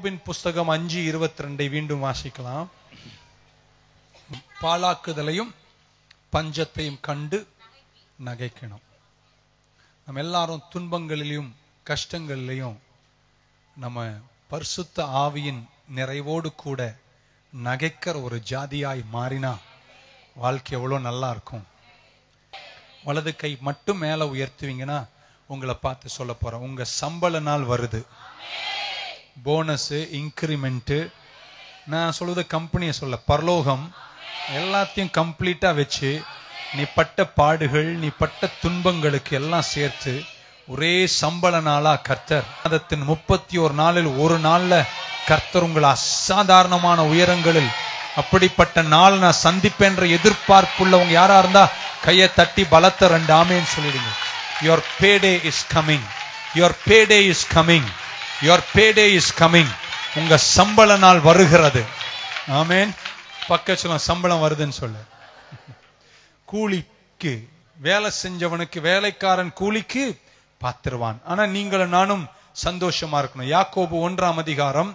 யாக்கோபின் புஸ்தகம் 5:22 மீண்டும் வாசிக்கலாம். பாழாக்குதலையும் பஞ்சத்தையும் கண்டு நகைக்கணும். நம்ம எல்லாரும் துன்பங்களிலும் கஷ்டங்களிலையும் நம்ம பரிசுத்த ஆவியின் நிறைவோடு கூட நகைக்கிற ஒரு ஜாதியாய் மாறினா வாழ்க்கை எவ்வளவு நல்லா இருக்கும். வலது கை மட்டும் மேல உயர்த்துவீங்கன்னா உங்களை பார்த்து சொல்ல போறேன், உங்க சம்பள நாள் வருது. போனஸ், இன்கிரிமெண்ட், நான் சொல்றது கம்பெனியை சொல்ல, பரலோகம் எல்லாத்தையும் கம்ப்ளீட்டா வச்சு நீ பட்ட பாடுகள், நீ பட்ட துன்பங்களுக்கு எல்லாம் சேர்த்து ஒரே சம்பள நாளா கர்த்தர் மாதத்தின் 31 நாளில் ஒரு நாள்ல கர்த்தர் உங்களை அசாதாரணமான உயரங்களில் அப்படிப்பட்ட நாள் நான் சந்திப்பேன்ற எதிர்பார்ப்புள்ளவங்க யாரா இருந்தா கையை தட்டி பலத்த 2 ஆமேன்னு சொல்லிடுங்க. Your payday is coming. Your payday is coming. Your payday is coming. உங்க சம்பள நாள் வருகிறது. ஆமென். பக்கத்துல சம்பளம் வருதுன்னு சொல்ல. கூலிக்கு வேலை செஞ்சவனுக்கு வேலைக்காரன் கூலிக்கு பாத்திருவான். ஆனா நீங்களும் நானும் சந்தோஷமா இருக்கணும். யாக்கோபு 1ஆம் அதிகாரம்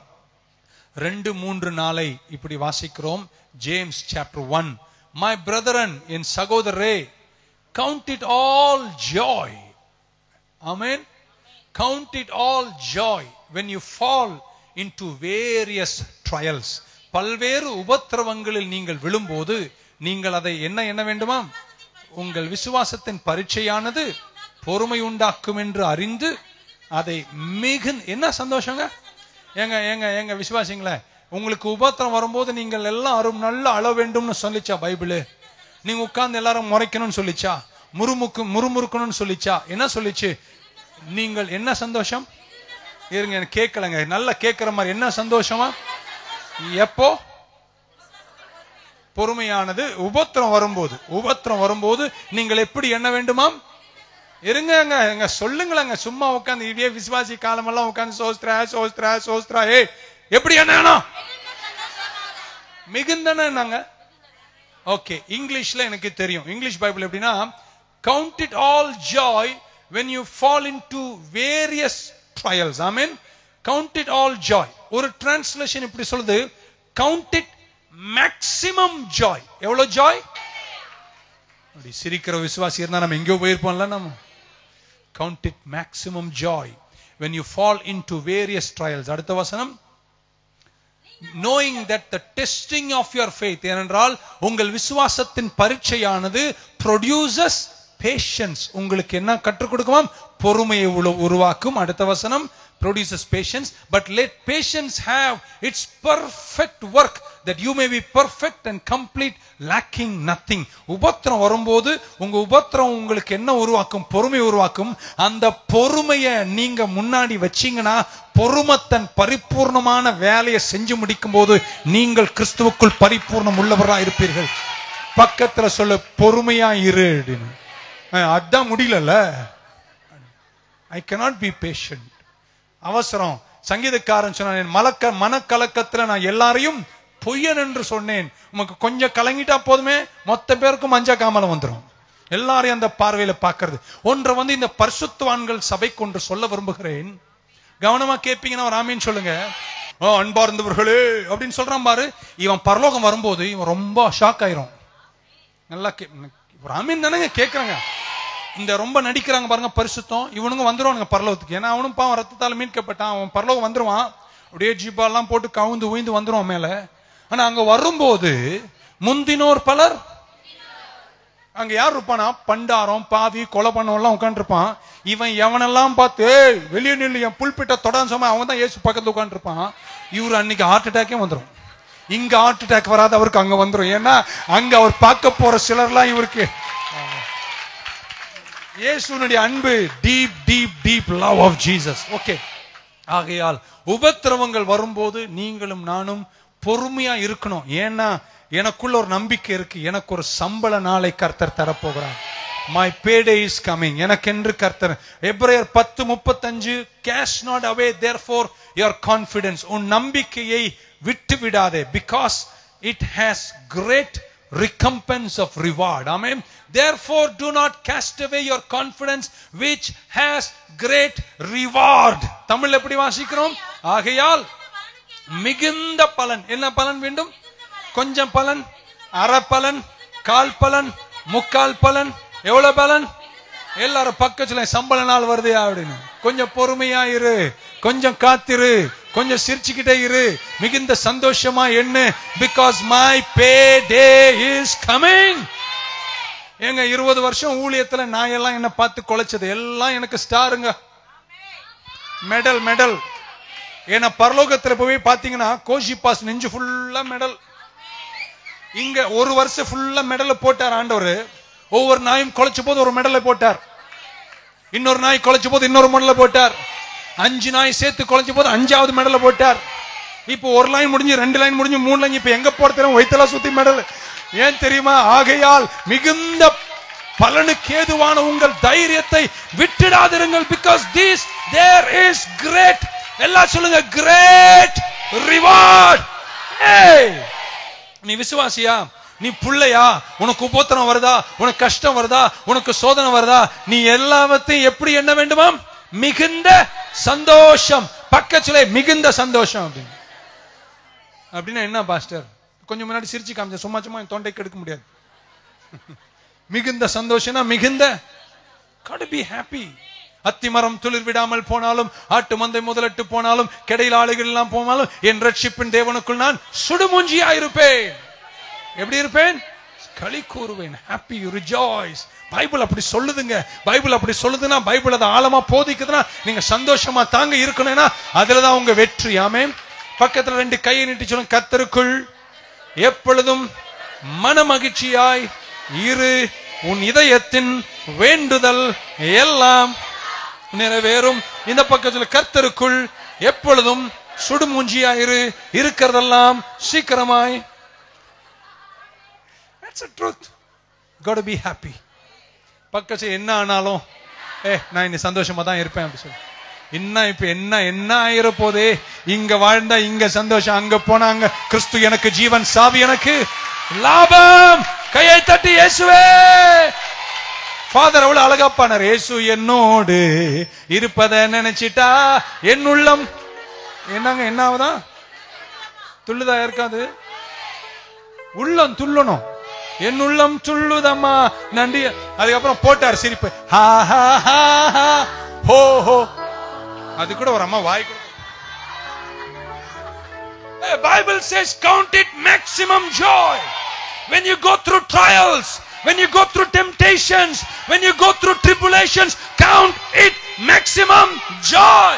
2-3 இப்படி வாசிக்கிறோம். James chapter 1. My brethren, என் சகோதரரே, count it all joy. Amen. Count it all joy when you fall into various trials. பல்வேறு உபத்திரவங்களில் நீங்கள் விழும்போது நீங்கள் அதை என்ன வேண்டுமா? உங்கள் விசுவாசத்தின் பரீட்சையானது பொறுமை உண்டாக்கும் என்று அறிந்து அதை என்ன சந்தோஷங்க? எங்க விசுவாசிங்களே, உங்களுக்கு உபத்திரம் வரும்போது நீங்கள் எல்லாரும் நல்லா அழ வேண்டும்னு சொல்லிச்சா பைபிள்? நீங்க உட்கார்ந்து எல்லாரும் முறைக்கணும்னு சொல்லிச்சா? முறுமுறுக்கணும்னு சொல்லிச்சா? என்ன சொல்லிச்சு? நீங்கள் என்ன சந்தோஷம்? இருங்க, எனக்கு கேட்கலங்க, நல்லா கேட்கிற மாதிரி. என்ன சந்தோஷமா? எப்போ? பொறுமையானது உபத்திரம் வரும்போது நீங்கள் எப்படி என்ன வேண்டுமாம்? இருங்க சொல்லுங்களேங்க. சும்மா உட்காந்து இதே விசுவாசி காலமெல்லாம் உட்காந்து சோஸ்திரா எப்படி என்ன மிகுந்தனாங்க. ஓகே, இங்கிலீஷ்ல எனக்கு தெரியும். இங்கிலீஷ் பைபிள் எப்படின்னா, count it all joy when you fall into various trials. Amen. Count it all joy. ஒரு டிரான்ஸ்லேஷன் இப்படி சொல்லுது, count it maximum joy. எவ்வளவு ஜாய்? அப்படி சிரிக்கிற விசுவாசி இருந்தா நம்ம எங்கேயோ போயிருப்போம்ல. நம்ம count it maximum joy when you fall into various trials. அடுத்த வசனம், knowing that the testing of your faith, ஏனென்றால் உங்கள் விசுவாசத்தின் பரீட்சையானது produces patience. உங்களுக்கு என்ன கற்றுக் கொடுக்குமாம்? பொறுமையை உருவாக்கும். அடுத்த வசனம், produces patience, but let patience have its perfect work, that you may be perfect and complete, lacking nothing. உபத்திரம் வரும்போது உங்க உபத்திரம் உங்களுக்கு என்ன உருவாக்கும்? பொறுமை உருவாக்கும். அந்த பொறுமையை நீங்க முன்னாடி வச்சீங்கன்னா பொறுமை தன் பரிபூர்ணமான வேலையை செஞ்சு முடிக்கும் போது நீங்கள் கிறிஸ்துவுக்குள் பரிபூர்ணம் உள்ளவராக இருப்பீர்கள். பக்கத்துல சொல்ல, பொறுமையா இரு. அதான் முடியல. I cannot be patient. அவசரம். சங்கீதக்காரன் சொன்னான், மனக்கலக்கத்துல நான் எல்லாரையும் பொய்யன் என்று சொன்னேன். உமக்கு கொஞ்சம் கலங்கிட்டா போதுமே மொத்த பேருக்கும் மஞ்ச காமலம் வந்துடும். எல்லாரையும் அந்த பார்வையில பாக்குறது. ஒன்றை இந்த பரிசுத்தவான்கள் சபைக்கு ஒன்று சொல்ல விரும்புகிறேன். கவனமா கேட்பீங்கன்னா ஒரு ஆமீன் சொல்லுங்க. அன்பார்ந்தவர்களே அப்படின்னு சொல்றான் பாரு. இவன் பரலோகம் வரும்போது இவன் ரொம்ப ஷாக் ஆயிரும். நல்லா ஒரு ஆமீன் தானே கேட்கறாங்க. இந்த ரொம்ப நடிக்கிறாங்க பாருங்க பரிசுத்தம். இவனுங்க வந்துருவானுங்க பரலோகத்துக்கு. ஏன்னா அவனும் பாவம் ரத்தத்தால் மீட்கப்பட்டான். அவன் பரலோகம் வந்துருவான். அப்படியே ஜீப்பாலாம் போட்டு கவுந்து உயிந்து வந்துருவான் மேல. ஆனா அங்க வரும்போது முந்தினோர் பலர் அங்க யார் இருப்பானா? பண்டாரம், பாவி, கொலை பண்ணவெல்லாம் உட்காந்து இருப்பான். இவன் எவனெல்லாம் பார்த்து வெளியே நின்று என் புல்பிட்ட தொடான்னு சொன்னா அவன் தான் இயேசு பக்கத்துல உட்காந்து இருப்பான். இவரு அன்னைக்கு ஹார்ட் அட்டாக்கே வந்துடும். இங்க ஹார்ட் அட்டாக் வராது, அவருக்கு அங்க வந்துடும். ஏன்னா அங்க அவர் பார்க்க போற சிலர்லாம் இவருக்கு இயேசுனுடைய அன்பு, deep deep deep love of Jesus. Okay, ஆகையால் உபத்திரவங்கள் வரும்போது நீங்களும் நானும் பொறுமையா இருக்கணும். ஏன்னா எனக்குள்ள ஒரு நம்பிக்கை இருக்கு, எனக்கு ஒரு சம்பள நாளை கர்த்தர் தரப்போகிறார். My payday is coming. எனக்கென்று கர்த்தர். எபிரேயர் 10:35, cast not away therefore your confidence. உன் நம்பிக்கையை விட்டு விடாதே, because it has great recompense of reward. Amen. Therefore do not cast away your confidence which has great reward. Tamil எப்படி வாசிக்கிறோம்? ஆகையால் மிகுந்த பலன். என்ன பலன் வேண்டும்? கொஞ்சம் பலன், அரை பலன், கால் பலன், முக்கால் பலன், எவ்வளவு பலன்? எல்லாரும் பக்கத்துல சம்பள நாள் வருது அப்படின்னு கொஞ்சம் பொறுமையா இரு, கொஞ்சம் காத்திரு, கொஞ்சம் சிரிச்சுக்கிட்டே இரு, மிகுந்த சந்தோஷமா என்ன, because my pay day is coming. எங்க 20 வருஷம் ஊழியத்துல நான் எல்லாம் என்ன பார்த்து கொலைச்சது எல்லாம் எனக்கு ஸ்டாருங்க, மெடல் மெடல். ஏன்னா பரலோகத்துல போய் பாத்தீங்கன்னா கோஷி பாஸ் நெஞ்சு ஃபுல்லா மெடல். இங்க ஒரு வருஷம் ஃபுல்லா மெடல் போட்டார் ஆண்டவர். ஒவ்வொரு நாயும் கொலைச்ச போது ஒரு மெடலை போட்டார், இன்னொரு நாய் கொலைச்ச போது இன்னொரு மெடலை போட்டார், 5 நாய் சேர்த்து கொலைச்ச போது 5வது மெடலை போட்டார். இப்போ ஒரு லைன் முடிஞ்சு 2 லைன் முடிஞ்சு 3 லைன், இப்ப எங்க போறது வயித்தெல்லாம் சுத்தி மெடல். ஏன் தெரியுமா? ஆகையால் மிகுந்த பலனுக்கு ஏதுவான உங்கள் தைரியத்தை விட்டுடாதிருங்கள். Because this there is great, எல்லாம் சொல்லுங்க, கிரேட் ரிவார்ட். நீ விசுவாசியா? நீ புள்ளையா? உனக்கு உபோத்திரம் வருதா? உனக்கு கஷ்டம் வருதா? உனக்கு சோதனை வருதா? நீ எல்லாவற்றையும் எப்படி என்ன வேண்டுமா? மிகுந்த சந்தோஷம். பக்கத்துல மிகுந்த சந்தோஷம் அப்படின்னா என்ன பாஸ்டர்? கொஞ்சம் முன்னாடி சிரிச்சு காமிச்ச, சும்மா சும்மா தொண்டை கெடுக்க முடியாது. மிகுந்த சந்தோஷம்னா மிகுந்த gotta be happy. அத்திமரம் துளிர் விடாமல் போனாலும், ஆட்டு மந்தை முதலிட்டு போனாலும், கிடையில் ஆளுகள் எல்லாம் போனாலும், என் ரட்சிப்பின் தேவனுக்குள் நான் சுடுமூஞ்சியா இருப்பேன். எப்படி இருப்பேன்? களி கூறுவேன். Happy rejoice. பைபிள் அப்படி சொல்லுதுங்க. பைபிள் அப்படி சொல்லுதுன்னா, பைபிள் அதை ஆழமா போதிக்குதுன்னா, நீங்க சந்தோஷமா தாங்க இருக்கணும்னா அதுலதான் உங்க வெற்றி. ஆமென். பக்கத்துல 2 கையை நீட்டி சொல்லுங்க, கர்த்தருக்குள் எப்பொழுதும் மன மகிழ்ச்சியாய் இரு, உன் இதயத்தின் வேண்டுதல் எல்லாம் நிறைவேறும். இந்த பக்கத்தில் கர்த்தருக்குள் எப்பொழுதும் சுடுமூஞ்சியாயிரு, இருக்கிறதெல்லாம் சீக்கிரமாய். That's the truth. Got to be happy. பக்கத்துல என்ன ஆனாலும் நான் இன்னும் சந்தோஷமா தான் இருப்பேன் அப்படி சொல்லு. இன்னும் இப்ப என்ன ஆயிர போதே, இங்க வாழ்ந்தா இங்க சந்தோஷம், அங்க போனா அங்க கிறிஸ்து எனக்கு ஜீவன், சாவி எனக்கு லாபம். கையை தட்டி இயேசுவே. ஃபாதர் அவ்வளவு அழகா பானார், இயேசு என்னோடு இருப்பதை நினைச்சிட்டா என் உள்ளம் என்னங்க என்ன ஆகுதா? துள்ளுதா இருக்காது? உள்ளம் துள்ளணும். என் உள்ளம் துள்ளுதம்மா நன்றி. அதுக்கப்புறம் போட்டார் சிரிப்பு, ஹா ஹா ஹா ஹா ஹோ ஹோ. அது கூட ஒரு அம்மா வாய் கூட. Bible says count it maximum joy when you go through trials, when you go through temptations, when you go through tribulations, count it maximum joy.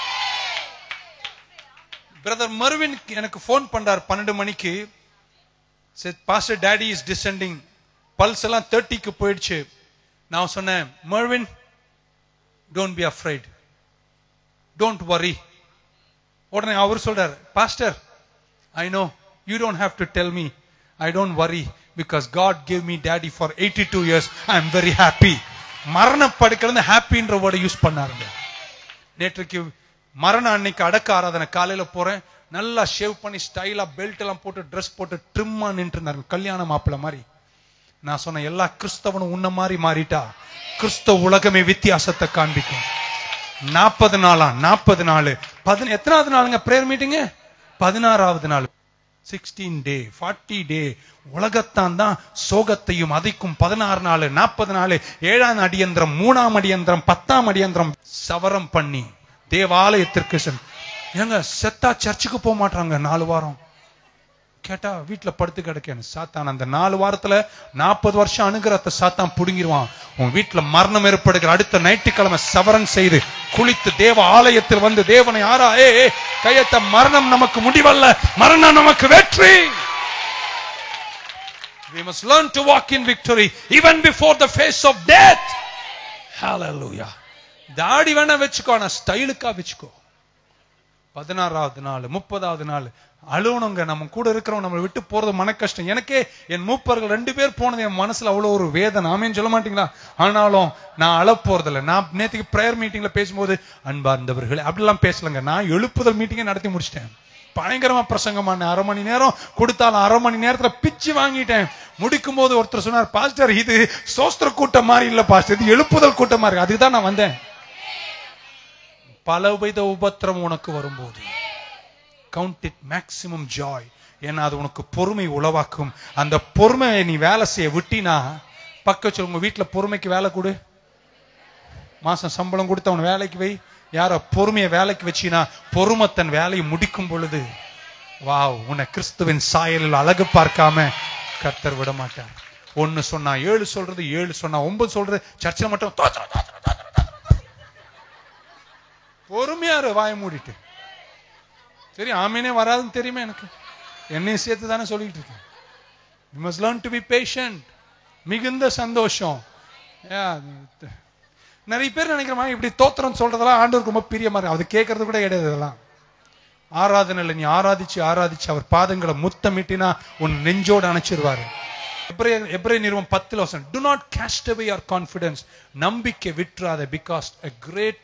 Brother Mervin எனக்கு ஃபோன் பண்றார் 12 மணிக்கு. said pastor daddy is descending, pulse எல்லாம் 30க்கு போயிடுச்சு. நான் சொன்னேன், Mervin don't be afraid, don't worry. உடனே அவர் சொல்றார், pastor I know you don't have to tell me, I don't worry because God gave me daddy for 82 years, I am very happy. மரண படுக்கல ஹாப்பின்ற word use பண்ணாருங்க. நேற்றுக்கு மரண அன்னைக்கு அடக்க ஆராதனை காலையில போறேன், நல்லா ஷேவ் பண்ணி ஸ்டைலா பெல்ட் எல்லாம் போட்டு ட்ரெஸ் போட்டு ட்ரிம்மா நின்று இருந்தாரு, கல்யாண மாப்பிள்ள மாதிரி. நான் சொன்ன, எல்லா கிறிஸ்தவனும் உன்ன மாதிரி மாறிட்டா கிறிஸ்தவ உலகமே வித்தியாசத்தை காண்பிக்கும். 40 நாளா 40 நாள் எத்தனாவது நாளுங்க பிரேயர் மீட்டிங்? 16வது நாள். 16 டே 40 டே உலகத்தான் தான் சோகத்தையும் அதிக்கும். 16 நாள் 40 நாள் 7ஆம் அடியந்திரம் 3ஆம் அடியந்திரம் 10ஆம் அடியந்திரம் சவரம் பண்ணி தேவாலயத்திற்கு ஏங்க செத்தா சர்ச்சுக்கு போக மாட்டாங்க 4 வாரம். கேட்டா வீட்டுல படுத்து கிடக்கேன். சாத்தான் அந்த 4 வாரத்துல 40 வருஷம் அனுகிரகத்தை சாத்தான் புடுங்கிடுவான். உன் வீட்டுல மரணம் ஏற்படுகிற அடுத்த ஞாயிற்றுக்கிழமை சவரன் செய்து குளித்து தேவ ஆலயத்தில் வந்து தேவனை ஆரா கையத்த. மரணம் நமக்கு முடிவல்ல, மரணம் நமக்கு வெற்றி. We must learn to walk in victory even before the face of death. Hallelujah. தாடி வேணா வச்சுக்கோ, ஆனா ஸ்டைலுக்கா வச்சுக்கோ. 16வது நாள் 30வது நாள் அழுவணுங்க. நம்ம கூட இருக்கிறோம், நம்மளை விட்டு போறது மன கஷ்டம். எனக்கே என் மூப்பர்கள் 2 பேர் போனது என் மனசுல அவ்வளவு ஒரு வேதனை. ஆமேன்னு சொல்ல மாட்டீங்களா? ஆனாலும் நான் அழ போறதில்ல. நான் நேற்றுக்கு பிரேயர் மீட்டிங்ல பேசும்போது, அன்பார்ந்தவர்களே அப்படிலாம் பேசலங்க. நான் எழுப்புதல் மீட்டிங்கை நடத்தி முடிச்சிட்டேன். பயங்கரமா பிரசங்கமான 1/2 மணி நேரம் கொடுத்தாலும் 1/2 மணி நேரத்துல பிச்சு வாங்கிட்டேன். முடிக்கும் போது ஒருத்தர் சொன்னார், பாஸ்டர் இது சோஸ்திர கூட்டம் மாதிரி இல்ல பாஸ்டர், இது எழுப்புதல் கூட்டம் மாதிரி. அதுதான் நான் வந்தேன். பலவித உபத்திரம் உனக்கு வரும்போது கவுண்ட் இட் மேக்சிமம் ஜாய். ஏன்னா அது உனக்கு பொறுமை உளவாக்கும். அந்த பொறுமையை நீ வேலை செய்ய விட்டினா, பக்கத்து உங்க வீட்டுல பொறுமைக்கு வேலை கொடு, மாசம் சம்பளம் கொடுத்து அவன் வேலைக்கு வை. யார பொறுமையை வேலைக்கு வச்சினா, பொறுமை தன் வேலையை முடிக்கும் பொழுது வாவ், உன்னை கிறிஸ்துவின் சாயலில் அழகு பார்க்காம கர்த்தர் விட மாட்டார். 1 சொன்னா 7 சொல்றது, 7 சொன்னா 9 சொல்றது. சர்ச்சில் மட்டும் பொறுமையா வாய மூடிட்டு, சரி ஆமீனே வராதுன்னு தெரியுமே எனக்கு, என்னையும் சேர்த்து தானே சொல்லிட்டு இருக்கேன். You must learn to be patient. மிகுந்த சந்தோஷம். நிறைய பேர் நினைக்கிறமா இப்படி தோத்திரம் சொல்றதெல்லாம் ஆண்டவருக்கு ரொம்ப பிரியமா இருக்கு. அது கேட்கறது கூட கிடையாது. இதெல்லாம் ஆராதனையில நீ ஆராதிச்சு ஆராதிச்சு அவர் பாதங்களை முத்தமிட்டினா உன் நெஞ்சோடு அணைச்சிருவாரு. எபிரேயர் நிருபம் 10 do not cast away your confidence. நம்பிக்கை விட்டுறாத. because a great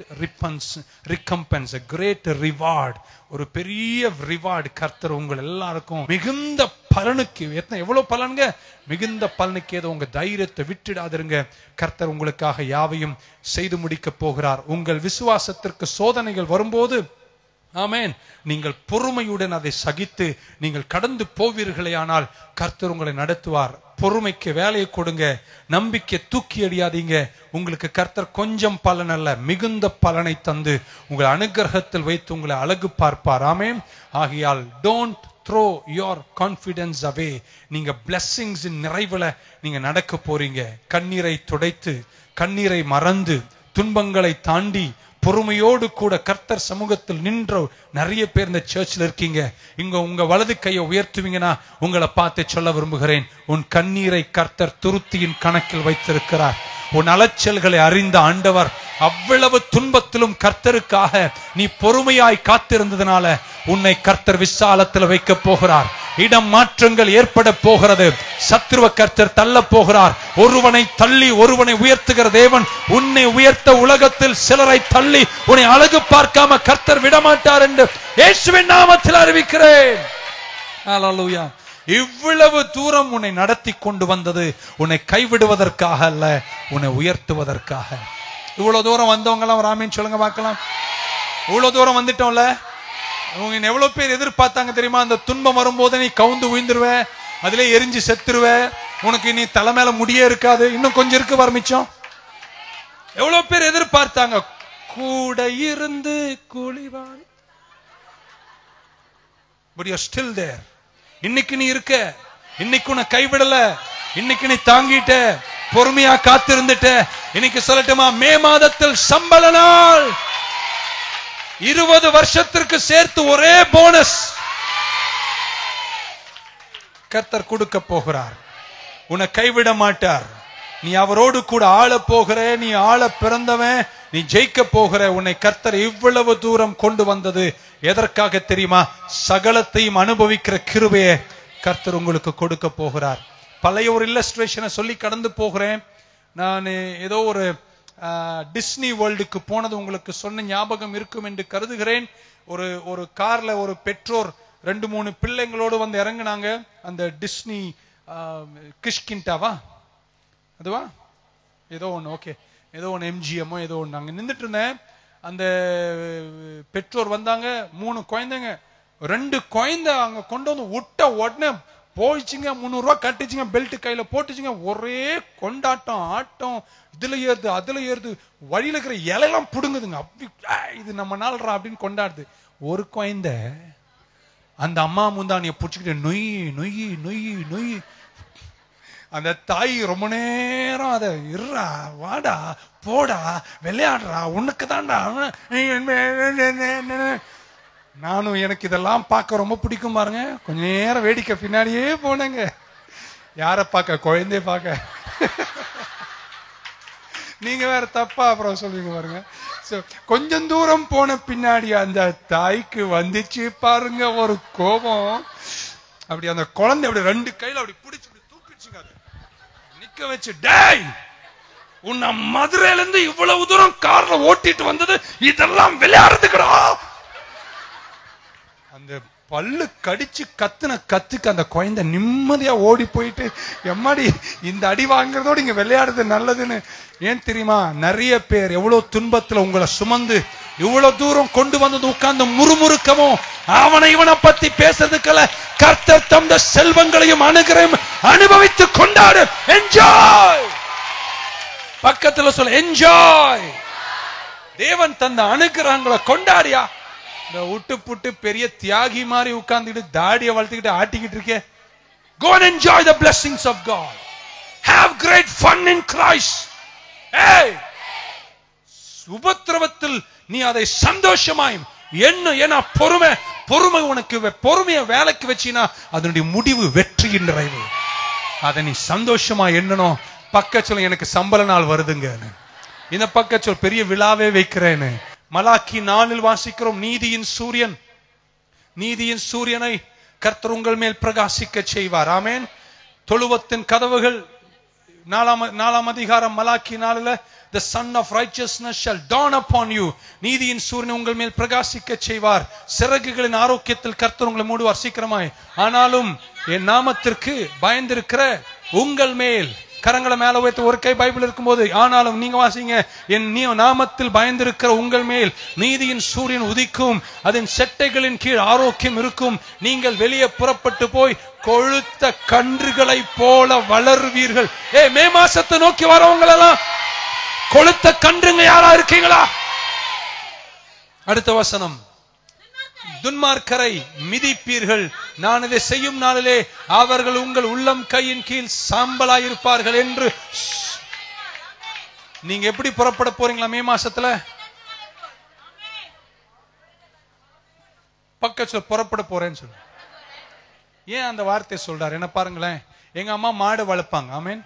recompense, a great reward, ஒரு பெரிய ரிவார்டு கர்த்தர் உங்கள் எல்லாருக்கும் மிகுந்த பலனுக்கு, எவ்வளவு பலனுங்க, மிகுந்த பலனுக்கு ஏதோ உங்க தைரியத்தை விட்டுடாதிருங்க. கர்த்தர் உங்களுக்காக யாவையும் செய்து முடிக்க போகிறார். உங்கள் விசுவாசத்திற்கு சோதனைகள் வரும்போது ஆமென், நீங்கள் பொறுமையுடன் அதை சகித்து நீங்கள் கடந்து போவீர்களே ஆனால் கர்த்தர் உங்களை நடத்துவார். பொறுமைக்கு வேலையை கொடுங்க. நம்பிக்கை தூக்கி அடியாதீங்க. உங்களுக்கு கர்த்தர் கொஞ்சம் பலன் அல்ல, மிகுந்த பலனை தந்து உங்கள் அனுகிரகத்தில் வைத்து உங்களை அழகு பார்ப்பார். ஆமென். ஆகையால் don't throw your confidence away. நீங்க blessings இன் நிறைவுல நீங்க நடக்க போறீங்க. கண்ணீரை துடைத்து, கண்ணீரை மறந்து, துன்பங்களை தாண்டி பொறுமையோடு கூட கர்த்தர் சமூகத்தில் நின்ற நிறைய பேர் இந்த சர்ச்சில் இருக்கீங்க. இங்க உங்க வலது கையை உயர்த்துவீங்கன்னா உங்களை பார்த்து சொல்ல விரும்புகிறேன், உன் கண்ணீரை கர்த்தர் துருத்தியின் கணக்கில் வைத்திருக்கிறார். உன் அலைச்சல்களை அறிந்த ஆண்டவர் அவ்வளவு துன்பத்திலும் கர்த்தருக்காக நீ பொறுமையாய் காத்திருந்ததுனால உன்னை கர்த்தர் விசாலத்தில் வைக்க போகிறார். இடம் மாற்றங்கள் ஏற்பட போகிறது. சத்ருவ கர்த்தர் தள்ள போகிறார். ஒருவனை தள்ளி ஒருவனை உயர்த்துகிற தேவன் உன்னை உயர்த்த உலகத்தில் சிலரை தள்ளி உன்னை அழகு பார்க்காம கர்த்தர் விடமாட்டார் என்று இயேசுவின் நாமத்தில் அறிவிக்கிறேன். ஹல்லேலூயா. இவ்வளவு தூரம் உன்னை நடத்தி கொண்டு வந்தது உன்னை கைவிடுவதற்காக அல்ல, உன்னை உயர்த்துவதற்காக. இவ்வளவு தூரம் வந்தவங்க எல்லாம் ராமேன் சொல்லுங்க பார்க்கலாம். இவ்வளவு தூரம் வந்துட்டோம்ல. உங்க எவ்வளவு பேர் எதிர்பார்த்தாங்க தெரியுமா? அந்த துன்பம் வரும்போது நீ கவுந்து உயிர்ந்துருவ, அதுல எரிஞ்சு செத்துருவ, உனக்கு நீ தலை மேல முடியே இருக்காது, இன்னும் கொஞ்சம் இருக்கு வரமிச்சம். எவ்வளவு பேர் எதிர்பார்த்தாங்க. கூட இருந்து குளிவாள். But you're still there. இன்னைக்கு நீ இருக்க. இன்னைக்கு உன்னை கைவிடல. இன்னைக்கு நீ தாங்கிட்ட, பொறுமையா காத்திருந்துட்ட. இன்னைக்கு சொல்லட்டுமா, மே மாதத்தில் சம்பள நாள் 20 வருஷத்திற்கு சேர்த்து ஒரே போனஸ் கர்த்தர் கொடுக்க போகிறார். உன்னை கைவிட மாட்டார். நீ அவரோடு கூட ஆள போகிற, நீ ஆள பிறந்தவன், நீ ஜெயிக்க போகிற. உன்னை கர்த்தர் இவ்வளவு தூரம் கொண்டு வந்தது எதற்காக தெரியுமா? சகலத்தையும் அனுபவிக்கிற கிருபையை கர்த்தர் உங்களுக்கு கொடுக்க போகிறார். பழைய ஒரு இல்லஸ்ட்ரேஷனை சொல்லி கடந்து போகிறேன். நான் ஏதோ ஒரு டிஸ்னி வேர்ல்டுக்கு போனது உங்களுக்கு சொன்ன ஞாபகம் இருக்கும் என்று கருதுகிறேன். ஒரு கார்ல ஒரு பெற்றோர் 2-3 பிள்ளைங்களோடு வந்து இறங்குனாங்க. அந்த டிஸ்னி கிஷ்கிண்டாவா அதுவா ஏதோ ஒண்ணு, ஓகே, ஏதோ ஒண்ணு எம்ஜிஎம்மோ ஏதோ ஒண்ணு. அங்க நின்றுட்டு இருந்தேன். அந்த பெற்றோர் வந்தாங்க. 3 குழந்தைங்க. 2 குழந்தை அங்க கொண்டு வந்து விட்ட உடனே போயிடுச்சுங்க. 300 ரூபாய் கட்டிச்சுங்க, பெல்ட் கையில போட்டுச்சுங்க. ஒரே கொண்டாட்டம், ஆட்டம், இதுல ஏறுது அதுல ஏறுது, வழியில இருக்கிற இலையெல்லாம் புடுங்குதுங்க. அப்படி இது நம்ம நாள்றா அப்படின்னு கொண்டாடுது. ஒரு குழந்தை அந்த அம்மா முந்தானிய புடிச்சுக்கிட்டு நொய் நொய் நொய் நொய். அந்த தாய் ரொம்ப நேரம் அத இருறா, வாடா, போடா, விளையாடுறா, உனக்கு தான்டா. நானும் எனக்கு இதெல்லாம் பார்க்க ரொம்ப பிடிக்கும் பாருங்க. கொஞ்ச நேரம் வேடிக்கை பின்னாடியே போனேங்க. யார பார்க்க? குழந்தைய பார்க்க. நீங்க வேற தப்பா அப்புறம் சொல்லுவீங்க பாருங்க. கொஞ்சம் தூரம் போன பின்னாடி அந்த தாய்க்கு வந்துச்சு பாருங்க ஒரு கோபம். அப்படி அந்த குழந்தை அப்படி 2 கையில அப்படி பிடிச்சு தூக்கிச்சுங்க. நிக்க வச்சு, டேய், உன்னை மதுரையில இருந்து இவ்வளவு தூரம் கார்ல ஓட்டிட்டு வந்தது இதெல்லாம் விளையாடுறதுக்குடா. அந்த பல்லு கடிச்சு கத்துக்கு அந்த குழந்தை நிம்மதியா ஓடி போயிட்டு, எம்மாடி இந்த அடி வாங்குறதோடு இங்க விளையாடுறது நல்லதுன்னு. ஏன் தெரியுமா? நிறைய பேர் எவ்வளவு துன்பத்துல உங்களை சுமந்து இவ்வளவு தூரம் கொண்டு வந்தது உட்கார்ந்து முறுமுறுக்கவும் அவனை இவனை பத்தி பேசுறதுக்கல்ல. கர்த்தர் தந்த செல்வங்களையும் அனுகிரகம் அனுபவித்து கொண்டாடு. என்ஜாய். பக்கத்துல சொல்ல, என்ஜாய். தேவன் தந்த அனுகிரகங்களை கொண்டாடியா. இந்த விட்டு புட்டு பெரிய தியாகி மாதிரி உட்கார்ந்துட்டு தாடியை வளர்த்துக்கிட்டு ஆட்டிக்கிட்டு இருக்கே. Go and enjoy the blessings of God. Have great fun in Christ. Hey, உபத்திரவத்தில் நீ அதை சந்தோஷமாயும் என்ன பொறுமை உனக்கு பொறுமையை வேலைக்கு வச்சினா அதனுடைய முடிவு வெற்றியின் நிறைவு. அதை நீ சந்தோஷமா எண்ணணும். பக்கச்சொல் எனக்கு சம்பள நாள் வருதுங்க, இந்த பக்கச்சொல் பெரிய விழாவே வைக்கிறேன்னு. மலாக்கி 4 வாசிக்கிறோம், நீதியின் சூரியனை கர்த்தர் உங்கள் மேல் பிரகாசிக்க செய்வார். ஆமென். தொழுவத்தின் கதவுகள் 4ஆம் அதிகாரம் Malachi 4, the sun of righteousness shall dawn upon you. நீதியின் சூரியனை உங்கள் மேல் பிரகாசிக்க செய்வார். சிறகுகளின் ஆரோக்கியத்தில் கர்த்தர் உங்களை மூடுவார் சீக்கிரமாய். ஆனாலும் என் நாமத்திற்கு பயந்திருக்கிற உங்கள் மேல், கரங்களை மேல வைத்து ஒரு கை பைபிள் இருக்கும்போது, ஆனாலும் நீங்க வாசிங்க, என் நாமத்தில் பயந்திருக்கிற உங்கள் மேல் நீதியின் சூரியன் உதிக்கும், அதன் செட்டைகளின் கீழ் ஆரோக்கியம் இருக்கும், நீங்கள் வெளியே புறப்பட்டு போய் கொழுத்த கன்றுகளை போல வளருவீர்கள். மே மாசத்தை நோக்கி வரவங்க எல்லாம் கொழுத்த கன்றுங்க யாரா இருக்கீங்களா? அடுத்த வசனம், துன்மார்க்கரை மிதிப்பீர்கள், நான் இதை செய்யும் நாளிலே அவர்கள் உங்கள் உள்ளம் கையின் கீழ் சாம்பலாயிருப்பார்கள் என்று. நீங்க எப்படி புறப்பட போறீங்களா மே மாசத்துல? பக்கத்துல புறப்பட போறேன்னு சொல்லு. ஏன் அந்த வார்த்தை சொல்றாரு என்ன பாருங்களேன். எங்க அம்மா மாடு வளர்ப்பாங்க. ஆமீன்.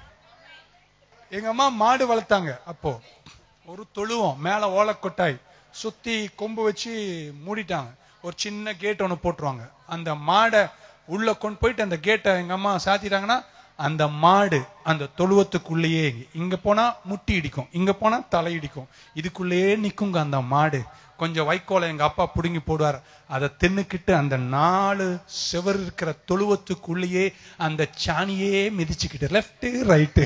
எங்க அம்மா மாடு வளர்த்தாங்க. அப்போ ஒரு தொழுவம் மேல ஓலக்கொட்டாய் சுத்தி கொம்பு வச்சு மூடிட்டாங்க. ஒரு சின்ன கேட் ஒண்ணு போட்டுருவாங்க. அந்த மாடை உள்ள கொண்டு போயிட்டு அந்த கேட்டை எங்க அம்மா சாத்திட்டாங்கன்னா அந்த மாடு அந்த தொழுவத்துக்குள்ளேயே, இங்க போனா முட்டி இடிக்கும், இங்க போனா தலை இடிக்கும், இதுக்குள்ளேயே நிக்குங்க அந்த மாடு. கொஞ்சம் வைக்கோலை எங்க அப்பா புடுங்கி போடுவார். அதை தின்னுக்கிட்டு அந்த 4 செவர் இருக்கிற தொழுவத்துக்குள்ளேயே அந்த சாணியே மிதிச்சுக்கிட்டு லெப்ட் ரைட்டு,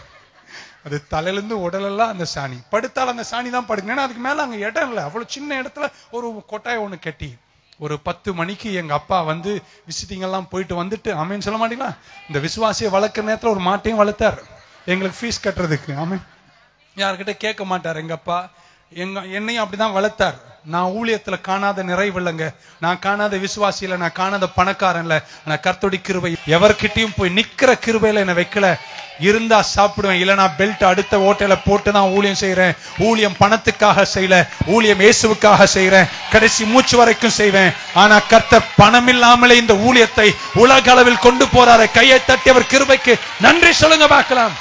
அது தலையிலிருந்து உடலெல்லாம் அந்த சாணி. படுத்தால் அந்த சாணி தான் படுக்கணும். ஏன்னா அதுக்கு மேல அங்க இடம் இல்லை. அவ்வளவு சின்ன இடத்துல ஒரு கொட்டாய் ஒண்ணு கட்டி ஒரு 10 மணிக்கு எங்க அப்பா வந்து விசிட்டிங் எல்லாம் போயிட்டு வந்துட்டு, ஆமீன் சொல்ல மாட்டீங்களா? இந்த விசுவாசியை வளர்க்கிற நேரத்துல ஒரு மாட்டையும் வளர்த்தார் எங்களுக்கு ஃபீஸ் கட்டுறதுக்கு. ஆமீன். யார்கிட்ட கேட்க மாட்டார் எங்க அப்பா. என்னையும் அப்படிதான் வளர்த்தார். நான் ஊழியத்துல காணாத நிறைவு இல்லைங்க, நான் காணாத விசுவாசி இல்ல, நான் காணாத பணக்காரன் இல்ல, நான் கர்த்தருடைய கிருபை. எவர்கிட்டயும் போய் நிக்கிற கிருபையில என்ன வைக்கல. இருந்தா சாப்பிடுவேன், இல்ல நான் பெல்ட் அடுத்த ஓட்டையில போட்டு தான் ஊழியம் செய்யறேன். ஊழியம் பணத்துக்காக செய்யல, ஊழியம் இயேசுவுக்காக செய்யறேன். கடைசி மூச்சு வரைக்கும் செய்வேன். ஆனா கர்த்தர் பணம் இல்லாமலே இந்த ஊழியத்தை உலக அளவில் கொண்டு போறாரு. கையை தட்டி அவர் கிருபைக்கு நன்றி சொல்லுங்க பார்க்கலாம்.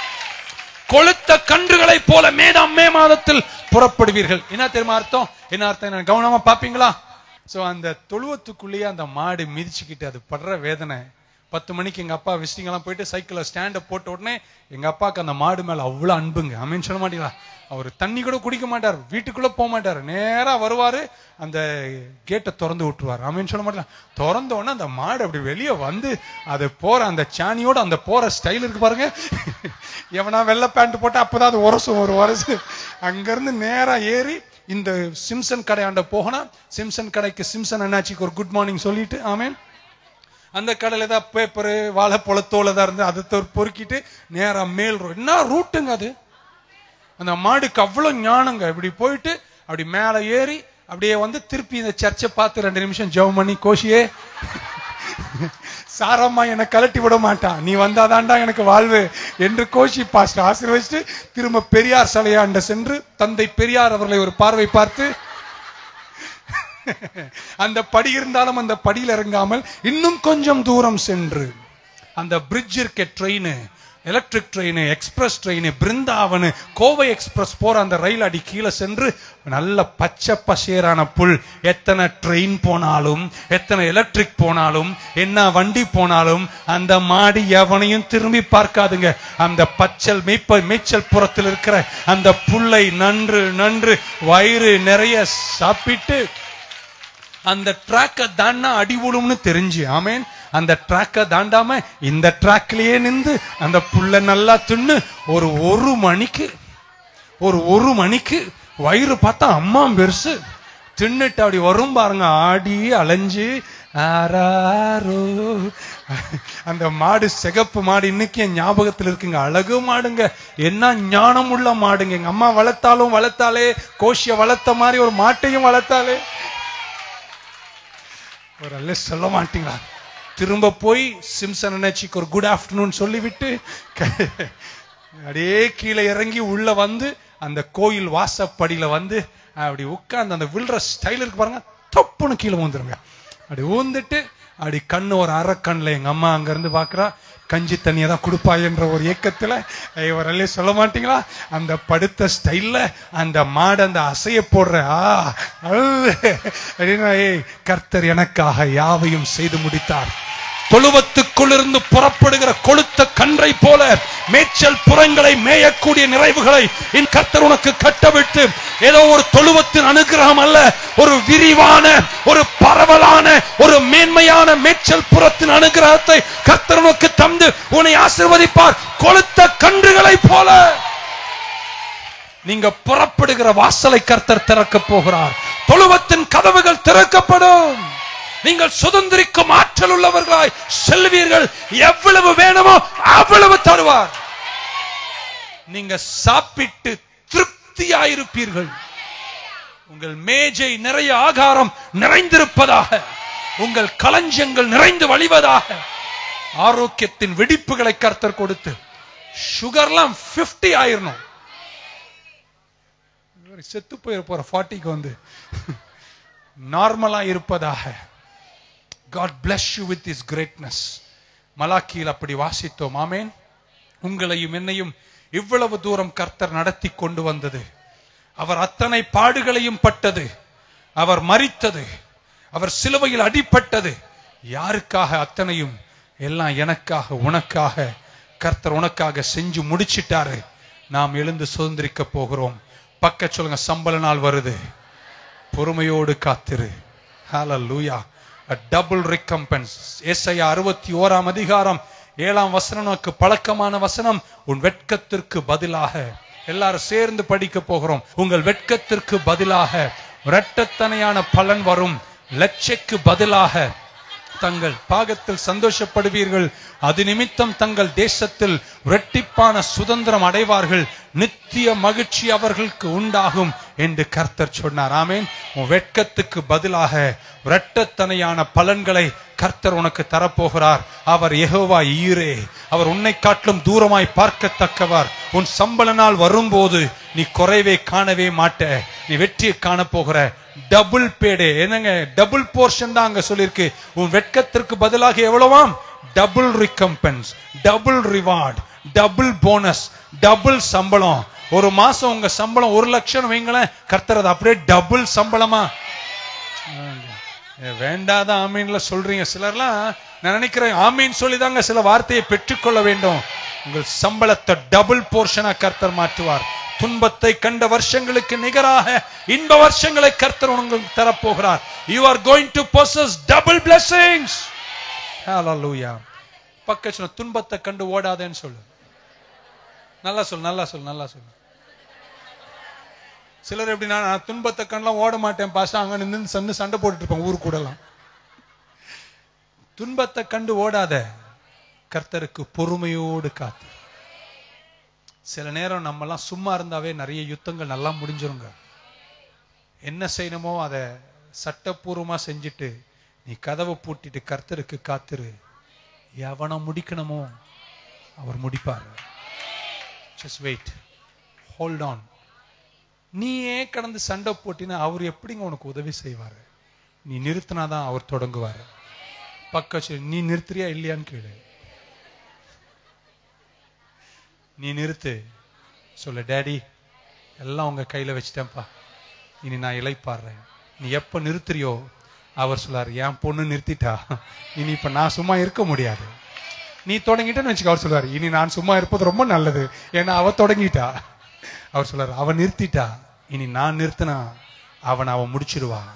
கொளுத்த கன்றுகளை போல மே மாதத்தில் புறப்படுவீர்கள். என்ன தெரியுமா அர்த்தம்? என்ன அர்த்தம் கவனமா பாப்பீங்களா? சோ அந்த தொழுவத்துக்குள்ளேயே அந்த மாடு மிதிச்சுக்கிட்டு அது படுற வேதனை. 10 மணிக்கு எங்க அப்பா விசிட்டிங் எல்லாம் போயிட்டு சைக்கிள ஸ்டாண்ட போட்ட உடனே எங்க அப்பாவுக்கு அந்த மாடு மேல அவ்வளவு அன்புங்க. ஆமீன் சொல்ல மாட்டீங்களா? அவர் தண்ணி கூட குடிக்க மாட்டார், வீட்டுக்குள்ள போக மாட்டாரு, நேரா வருவாரு, அந்த கேட்டை திறந்து விட்டுருவாரு. ஆமீன் சொல்ல மாட்டீங்களா? திறந்த உடனே அந்த மாடு அப்படி வெளியே வந்து அது போற அந்த சாணியோட அந்த போற ஸ்டைல் இருக்கு பாருங்க. எவனா வெள்ளை பேண்ட் போட்டா அப்பதான் அது உரசும், ஒரு உரசு. அங்க இருந்து நேரா ஏறி இந்த சிம்சன் கடையாண்ட போகனா, சிம்சன் கடைக்கு சிம்சன் அண்ணாச்சிக்கு ஒரு குட் மார்னிங் சொல்லிட்டு, ஆமீன், அந்த கடையில தான் பேப்பரு வாழைப்பழத்தோல தான் இருந்து அதை பொறுக்கிட்டு நேரா மேல் என்ன ரூட்டுங்க அது. அந்த மாடுக்கு அவ்வளவு ஞானங்க. இப்படி போயிட்டு அப்படி மேல ஏறி அப்படியே வந்து திருப்பி இந்த சர்ச்சை பார்த்து 2 நிமிஷம் ஜெபம் பண்ணி, கோஷியே சாரம்மா என்னை கலட்டி விட மாட்டான், நீ வந்தாதான்டா எனக்கு வாழ்வு என்று கோஷி பாஸ்டர் ஆசீர்வதிச்சுட்டு திரும்ப பெரியார் சாலையாண்ட சென்று தந்தை பெரியார் அவர்களை ஒரு பார்வை பார்த்து, அந்த படி இருந்தாலும் அந்த படியில் இறங்காமல் இன்னும் கொஞ்சம் தூரம் சென்று அந்த பிரிட்ஜ் இருக்க train, electric train, express train, Brindavan, Kovai express போற அந்த ரயில் அடி கீழே சென்று நல்ல பச்சை பசேரான புல். எத்தனை ட்ரெயின் போனாலும், எத்தனை எலக்ட்ரிக் போனாலும், என்ன வண்டி போனாலும் அந்த மாடு எவனையும் திரும்பி பார்க்காதுங்க. அந்த பச்சல் மேய்ச்சல் புறத்தில் இருக்கிற அந்த புல்லை நன்று வயிறு நிறைய சாப்பிட்டு அந்த ட்ராக்க தாண்டா அடி விழும்னு தெரிஞ்சு, ஆமேன், அந்த ட்ராக்க தாண்டாம இந்த ட்ராக்லயே நின்று அந்த புள்ள நல்லா தின்னு ஒரு மணிக்கு வயிறு பார்த்தா அம்மா பெருசு தின்னுட்டு அப்படி வரும் பாருங்க, ஆடி அலைஞ்சு ஆராரோ. அந்த மாடு சிகப்பு மாடு இன்னைக்கு என் ஞாபகத்தில் இருக்குங்க. அழகு மாடுங்க, என்ன ஞானம் உள்ள மாடுங்க. எங்க அம்மா வளர்த்தாலே கோஷிய வளர்த்த மாதிரி ஒரு மாட்டையும் வளர்த்தாலே. ஒரு அல்ல சொல்ல மாட்டீங்களா? திரும்ப போய் சிம்சன் அண்ணாச்சிக்கு ஒரு குட் ஆஃப்டர்நூன் சொல்லிவிட்டு அப்படியே கீழே இறங்கி உள்ள வந்து அந்த கோயில் வாசப்படியில வந்து அப்படி உட்கார்ந்து அந்த விழுற ஸ்டைல் இருக்கு பாருங்க, தப்புன்னு கீழே ஊந்துருங்க. அப்படி ஊந்துட்டு அப்படி கண்ணு ஒரு அரை கண்ணுல எங்க அம்மா அங்க இருந்து பாக்குறா, கஞ்சி தண்ணியை தான் கொடுப்பாயன்ற ஒரு ஏக்கத்துல இவரல்ல சொல்ல மாட்டீங்களா, அந்த படுத்த ஸ்டைல்ல அந்த மாடு அந்த அசைய போடுற கர்த்தர் எனக்காக யாவையும் செய்து முடித்தார். தொழுவத்துக்குள்ளிருந்து புறப்படுகிற கொளுத்த கன்றை போல மேய்ச்சல் புறங்களை மேயக்கூடிய நிறைவுகளை என் கர்த்தர் உனக்கு கட்டவிட்டு, ஏதோ ஒரு தொழுவத்தின் அனுகிரகம் அல்ல, ஒரு விரிவான, ஒரு பரவலான, ஒரு மேன்மையான மேய்ச்சல் புறத்தின் அனுகிரகத்தை கர்த்தர் உனக்கு தந்து உன்னை ஆசீர்வதிப்பார். கொளுத்த கன்றுகளை போல நீங்க புறப்படுகிற வாசலை கர்த்தர் திறக்க போகிறார். தொழுவத்தின் கதவுகள் திறக்கப்படும். நீங்கள் சுதந்திரிக்கும் ஆற்றல் உள்ளவர்களாய் செல்வீர்கள். எவ்வளவு வேணுமோ அவ்வளவு தருவார். நீங்க சாப்பிட்டு திருப்தியாயிருப்பீர்கள். உங்கள் மேஜை நிறைய ஆகாரம் நிறைந்திருப்பதாக, உங்கள் களஞ்சியங்கள் நிறைந்து வழிவதாக. ஆரோக்கியத்தின் வெடிப்புகளை கர்த்தர் கொடுத்து சுகர்லாம் 50 ஆயிரணும். செத்து போற 40க்கு வந்து நார்மலா இருப்பதாக. God bless you with his greatness. மலாக்கியில் அப்படி வாசித்தோம். ஆமேன். உங்களையும் என்னையும் இவ்வளவு தூரம் கர்த்தர் நடத்தி கொண்டு வந்தது. அவர் அத்தனை பாடுகளையும் பட்டது, அவர் மரித்தது, அவர் சிலுவையில் அடிபட்டது. யாருக்காக? அத்தனையும் எல்லாம் எனக்காக, உனக்காக. கர்த்தர் உனக்காக செஞ்சு முடிச்சிட்டாரு. நாம் எழுந்து சுதந்திரிக்க போகிறோம். பக்க சொல்லுங்க, சம்பள நாள் வருது, பொறுமையோடு காத்திரு. ஹalleluya. A double recompense. ஏசாயா 61ஆம் அதிகாரம் 7ஆம் வசனம் நமக்கு பழக்கமான வசனம். உன் வெட்கத்திற்கு பதிலாக, எல்லாரும் சேர்ந்து படிக்க போகிறோம். உங்கள் வெட்கத்திற்கு பதிலாக இரட்டத்தனையான பலன் வரும். லட்சைக்கு பதிலாக தங்கள் பாகத்தில் சந்தோஷப்படுவீர்கள். அது நிமித்தம் தங்கள் தேசத்தில் இரட்டிப்பான சுதந்திரம் அடைவார்கள். நித்திய மகிழ்ச்சி அவர்களுக்கு உண்டாகும் என்று கர்த்தர் சொன்னார். ஆமேன். உன் வெட்கத்துக்கு பதிலாக இரட்டத்தனையான பலன்களை கர்த்தர் உனக்கு தரப்போகிறார். அவர் யெகோவா ஈரே. அவர் உன்னை காட்டிலும் தூரமாய் பார்க்கத்தக்கவர். உன் சம்பள நாள் வரும்போது நீ குறைவே காணவே மாட்ட. நீ வெற்றியை காண போகிற. Double payday. என்னங்க டபுள் போர்ஷன் தான் அங்க சொல்லிருக்கு. உன் வெட்கத்திற்கு பதிலாக எவ்வளவாம்? Double recompense, double reward, double bonus, double சம்பளம். ஒரு மாசம் உங்க சம்பளம் 1 லட்சம் வைங்களேன், கர்த்தர் அதை அப்படியே டபுள் சம்பளமா. வேண்டாத ஆமீன்ல சொல்றீங்க சிலர்லாம். நான் நினைக்கிறேன் ஆமீன் சொல்லிதாங்க சில வார்த்தையை பெற்றுக்கொள்ள வேண்டும். உங்கள் சம்பளத்தை டபுள் போர்ஷனா கர்த்தர் மாற்றுவார். துன்பத்தை கண்ட வருஷங்களுக்கு நிகராக இன்ப வருஷங்களை கர்த்தர் உங்களுக்கு தரப்போகிறார். You are going to possess double blessings. Hallelujah. பக்கத்துல துன்பத்தை கண்டு ஓடாதேன்னு சொல்லு. நல்லா சொல்லு, நல்லா சொல்லு, நல்லா சொல்லு. சிலர் எப்படின்னா, நான் துன்பத்தை கண்டெல்லாம் ஓட மாட்டேன் பாசா, அங்க நின்று சண்டை போட்டுட்டு இருப்பேன் ஊரு கூடலாம். துன்பத்தை கண்டு ஓடாத, கர்த்தருக்கு பொறுமையோடு காத்து. சில நேரம் நம்ம எல்லாம் சும்மா இருந்தாவே நிறைய யுத்தங்கள் நல்லா முடிஞ்சிருங்க. என்ன செய்யணுமோ அதை சட்டப்பூர்வமா செஞ்சுட்டு நீ கதவை பூட்டிட்டு கர்த்தருக்கு காத்துரு. எவனை முடிக்கணுமோ அவர் முடிப்பார். Just wait, hold on. நீயே கடந்து சண்டை போட்டினா அவர் எப்படிங்க உனக்கு உதவி செய்வாரு? நீ நிறுத்தினாதான் அவர் தொடங்குவாரு. பக்க நீ நிறுத்துறியா இல்லையான்னு கேளு. நீ நிறுத்து. சொல்ல, டேடி எல்லாம் உங்க கையில வச்சுட்டேன்ப்பா, இனி நான் இளைப்பாடுறேன். நீ எப்ப நிறுத்துறியோ அவர் சொல்லாரு, என் பொண்ணு நிறுத்திட்டா, இனி இப்ப நான் சும்மா இருக்க முடியாது. நீ தொடங்கிட்டேன்னு வச்சுக்க, அவர் சொல்லுவாரு, இனி நான் சும்மா இருப்பது ரொம்ப நல்லது, ஏன்னா அவ தொடங்கிட்டா. அவர் சொல்றாரு, அவன் நிறுத்திட்டா, இனி நான் நிறுத்தினா அவன் முடிச்சிருவா.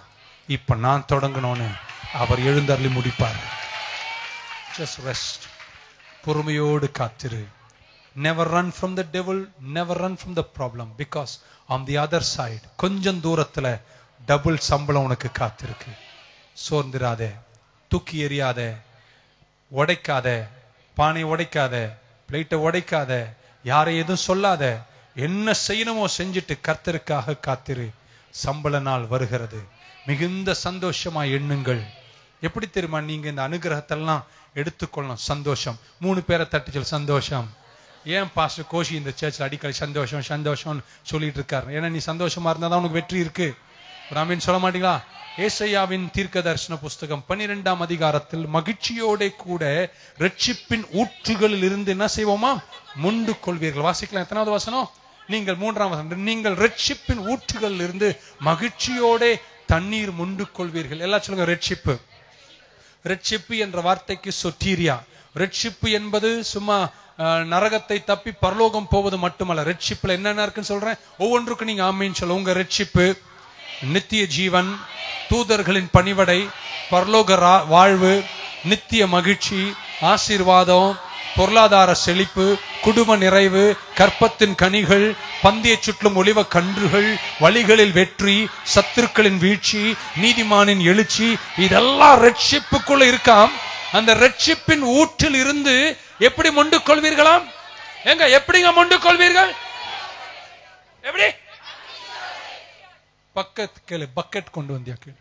இப்ப நான் தொடங்கணும்னு அவர் எழுந்தருளி முடிப்பார். Just rest. பொறுமையோடு காத்திரு. Never run from the devil, never run from the problem, because on the other side கொஞ்சம் தூரத்துல டபுள் சம்பளம் உனக்கு காத்திருக்கு. சோர்ந்திராதே, தூக்கி எறியாதே, உடைக்காத, பானை உடைக்காத, பிளேட்டை உடைக்காத, யாரை எதுவும் சொல்லாத, என்ன செய்யணுமோ செஞ்சுட்டு கர்த்தருக்காக காத்திரு. சம்பள நாள் வருகிறது. மிகுந்த சந்தோஷமா எண்ணுங்கள். எப்படி தெரியுமா நீங்க இந்த அனுகிரகத்தெல்லாம் எடுத்துக்கொள்ளணும்? சந்தோஷம். 3 பேரை தட்டி சொல் சந்தோஷம். ஏன் பாஸ்டர் கோஷி இந்த சர்ச்சில் அடிக்கடி சந்தோஷம் சந்தோஷம் சொல்லிட்டு இருக்காரு? ஏன்னா நீ சந்தோஷமா இருந்தாதான் உனக்கு வெற்றி இருக்கு. ராமீன் சொல்ல மாட்டீங்களா? ஏசாயாவின் தீர்க்க தரிசன புஸ்தகம் 12ஆம் அதிகாரத்தில் மகிழ்ச்சியோட கூட ரட்சிப்பின் ஊற்றுகளில் இருந்து என்ன செய்வோமா? முண்டு கொள்வீர்கள். வாசிக்கலாம். எத்தனாவது வசனம்? நீங்கள் 3ஆம் வசனம். நீங்கள் ரட்சிப்பின் ஊற்றுகளில் இருந்து மகிழ்ச்சியோட தண்ணீர் முண்டு கொள்வீர்கள். எல்லாம் சொல்லுங்க. ரட்சிப்பு. ரட்சிப்பு என்ற வார்த்தைக்கு சொட்டீரியா. ரட்சிப்பு என்பது சும்மா நரகத்தை தப்பி பரலோகம் போவது மட்டுமல்ல. ரட்சிப்புல என்னென்ன இருக்குன்னு சொல்றேன். ஒவ்வொன்றுக்கும் நீங்க ஆமீன் சொல்ல. உங்க ரட்சிப்பு நித்திய ஜீவன், தூதர்களின் பணிவடை, பரலோக வாழ்வு, நித்திய மகிழ்ச்சி, ஆசீர்வாதம், பொருளாதார செழிப்பு, குடும்ப நிறைவு, கற்பத்தின் கனிகள், பந்திய சுற்றும் ஒளிவ கன்றுகள், வழிகளில் வெற்றி, சத்துருக்களின் வீழ்ச்சி, நீதிமானின் எழுச்சி, இதெல்லாம் ரட்சிப்புக்குள்ள இருக்காம். அந்த ரட்சிப்பின் ஊற்றில் இருந்து எப்படி மொண்டு கொள்வீர்களாம்? எங்க எப்படிங்க மொண்டு கொள்வீர்கள்? எப்படி? பக்கத்து கேளு. பக்கெட் கொண்டு வந்தியா கேளு.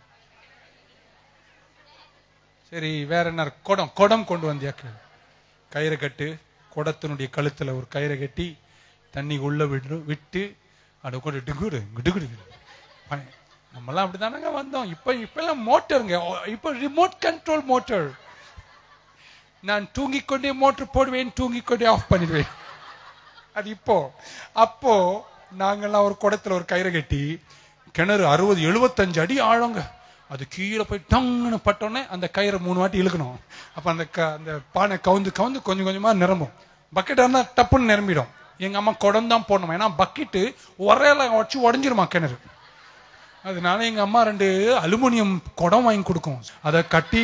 சரி, வேற என்ன? குடம். குடம் கொண்டு வந்தியா கேளு. கயிறு கட்டு. குடத்தினுடைய கழுத்துல ஒரு கயிறை கட்டி தண்ணி உள்ள விட்டு அதை கொண்டு டிகுடு கிடுகுடு. நம்மலாம் அப்படிதானங்க வந்தோம். இப்ப எல்லாம் மோட்டருங்க. இப்ப ரிமோட் கண்ட்ரோல் மோட்டர். நான் தூங்கிக் கொண்டே மோட்டர் போடுவேன், தூங்கிக் கொண்டே ஆஃப் பண்ணிடுவேன். அது இப்போ. அப்போ நாங்கெல்லாம் ஒரு குடத்துல ஒரு கயிறை கட்டி, கிணறு 60-75 அடி ஆழங்க, அது கீழே போய் டங்குன்னு பட்டோன்னே அந்த கயிறை 3 வாட்டி இழுக்கணும். அப்ப அந்த பானை கவுந்து கொஞ்சம் கொஞ்சமா நிரம்பும். பக்கெட் இருந்தா டப்புன்னு நிரம்பிடும். எங்க அம்மா குடம் தான் போடணும். ஏன்னா பக்கெட்டு ஒரேல வச்சு உடஞ்சிருமா கிணறு. அதனால எங்க அம்மா 2 அலுமினியம் குடம் வாங்கி கொடுக்கும். அதை கட்டி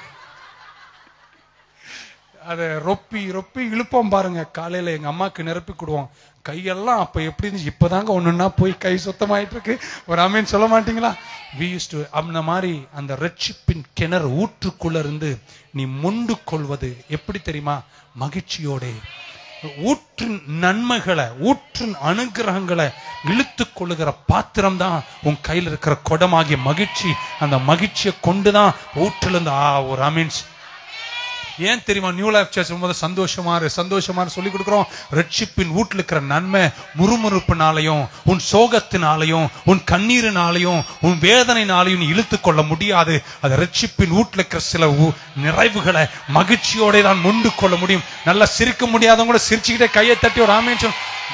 அதை ரொப்பி இழுப்போம் பாருங்க. காலையில எங்க அம்மாக்கு நிரப்பி கொடுவோம். கையெல்லாம் அப்ப எப்படி இருந்துச்சு? இப்பதாங்க ஒண்ணுன்னா போய் கை சுத்தமாயிட்டு இருக்கு. ஒரு ஆமீன் சொல்ல மாட்டீங்களா? we used to அந்த மாதிரி அந்த ரட்சிப்பின் கிணறு ஊற்றுக்குள்ள இருந்து நீ முண்டு கொள்வது எப்படி தெரியுமா? மகிழ்ச்சியோட. ஊற்றின் நன்மைகளை, ஊற்றின் அனுகிரகங்களை இழுத்துக் கொள்ளுகிற பாத்திரம் தான் உன் கையில் இருக்கிற குடமாகிய மகிழ்ச்சி. அந்த மகிழ்ச்சியை கொண்டுதான் ஊற்றிலிருந்து ஒரு ஆமீன்ஸ். ஏன் தெரியுமா நியூ லைஃப் சர்ச் ரொம்ப சந்தோஷமா சொல்லி கொடுக்கிறோம்? ரட்சிப்பின் வீட்டில் இருக்கிற நன்மை முறுமுறுப்பினாலையும், உன் சோகத்தினாலையும், உன் கண்ணீரினாலையும், உன் வேதனைனாலையும் நீ இழுத்துக் கொள்ள முடியாது. அது ரட்சிப்பின் வீட்டில் இருக்கிற சில நிறைவுகளை மகிழ்ச்சியோட தான் முண்டு கொள்ள முடியும். நல்லா சிரிக்க முடியாதவங்க கூட சிரிச்சுக்கிட்டே கையை தட்டி ஒரு ஆமீன்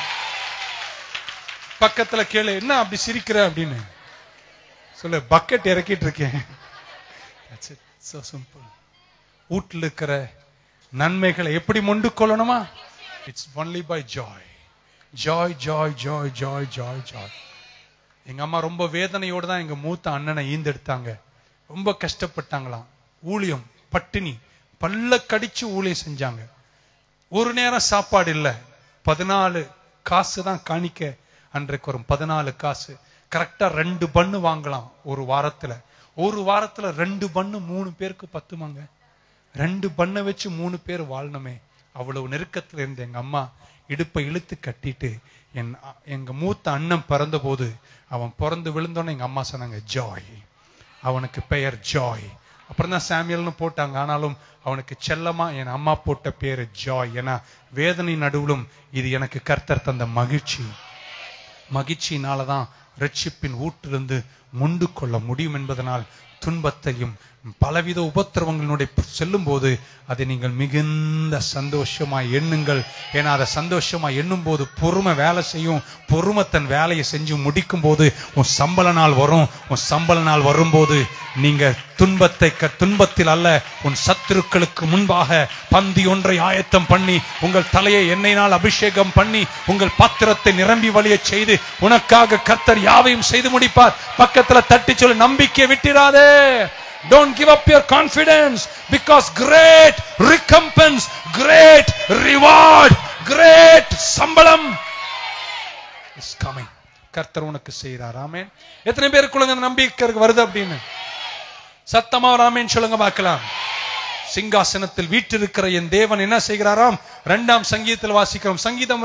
பக்கத்துல கேளு. என்ன அப்படி சிரிக்கிற அப்படின்னு சொல்லு. பக்கெட் இறக்கிட்டு இருக்கேன். So simple. வீட்டில் இருக்கிற நன்மைகளை எப்படி முண்டு கொள்ளணுமா? It's only by joy. Joy joy joy joy joy joy. எங்க அம்மா ரொம்ப வேதனையோடு தான் எங்க மூத்த அண்ணனை ஈந்தெடுத்தாங்க. ரொம்ப கஷ்டப்பட்டாங்களாம். ஊழியம், பட்டினி, பல்ல கடிச்சு ஊழியம் செஞ்சாங்க. ஒரு நேரம் சாப்பாடு இல்லை. 14 காசு தான் காணிக்க. அன்றைக்கு வரும் 14 காசு. கரெக்டா 2 பண்ணு வாங்கலாம் ஒரு வாரத்துல. 2 பண்ணு 3 பேருக்கு பத்துமாங்க. 2 பண்ணை வச்சு 3 பேர் வாழணுமே. அவ்வளவு நெருக்கத்துல இருந்த எங்க அம்மா இடுப்பை இழுத்து கட்டிட்டு, எங்க மூத்த அண்ணன் பிறந்த போது அவன் பிறந்து விழுந்தோன்னு எங்க அம்மா சொன்னாங்க ஜாய். அவனுக்கு பெயர் ஜாய். அப்புறம் தான் சாமியல்னு போட்டாங்க. ஆனாலும் அவனுக்கு செல்லமா என் அம்மா போட்ட பேரு ஜாய். ஏன்னா வேதனை நடுவிலும் இது எனக்கு கர்த்தர் தந்த மகிழ்ச்சி. மகிழ்ச்சியினாலதான் ரட்சிப்பின் ஊற்றிலிருந்து முண்டு கொள்ள முடியும் என்பதனால் துன்பத்தையும் பலவித உபத்திரவங்களுடைய செல்லும் போது அதை நீங்கள் மிகுந்த சந்தோஷமா எண்ணுங்கள். ஏன்னா அதை சந்தோஷமா எண்ணும் போது பொறுமை வேலை செய்யும். பொறுமை தன் வேலையை செஞ்சு முடிக்கும் போது உன் சம்பள நாள் வரும். உன் சம்பள நாள் வரும்போது நீங்க துன்பத்தில் அல்ல, உன் சத்துருக்களுக்கு முன்பாக பந்தி ஒன்றை ஆயத்தம் பண்ணி, உங்கள் தலையை எண்ணெயினால் அபிஷேகம் பண்ணி, உங்கள் பாத்திரத்தை நிரம்பி வழிய செய்து, உனக்காக கர்த்தர் யாவையும் செய்து முடிப்பார். பக்கத்தில் பக்கத்துல தட்டி சொல்லு, நம்பிக்கை விட்டிராதே. Don't give up your confidence, because great recompense, great reward, great சம்பளம் is coming. கர்த்தர் உனக்கு செய்கிறார். ஆமென். எத்தனை பேருக்குள்ள அந்த நம்பிக்கை வருது அப்படின்னு சத்தமா ஒரு ஆமென் சொல்லுங்க பார்க்கலாம். சிங்காசனத்தில் வீற்றிருக்கிற என் தேவன் என்ன செய்கிறாராம்? 2ஆம் சங்கீதத்தில் வாசிக்கிறோம். சங்கீதம்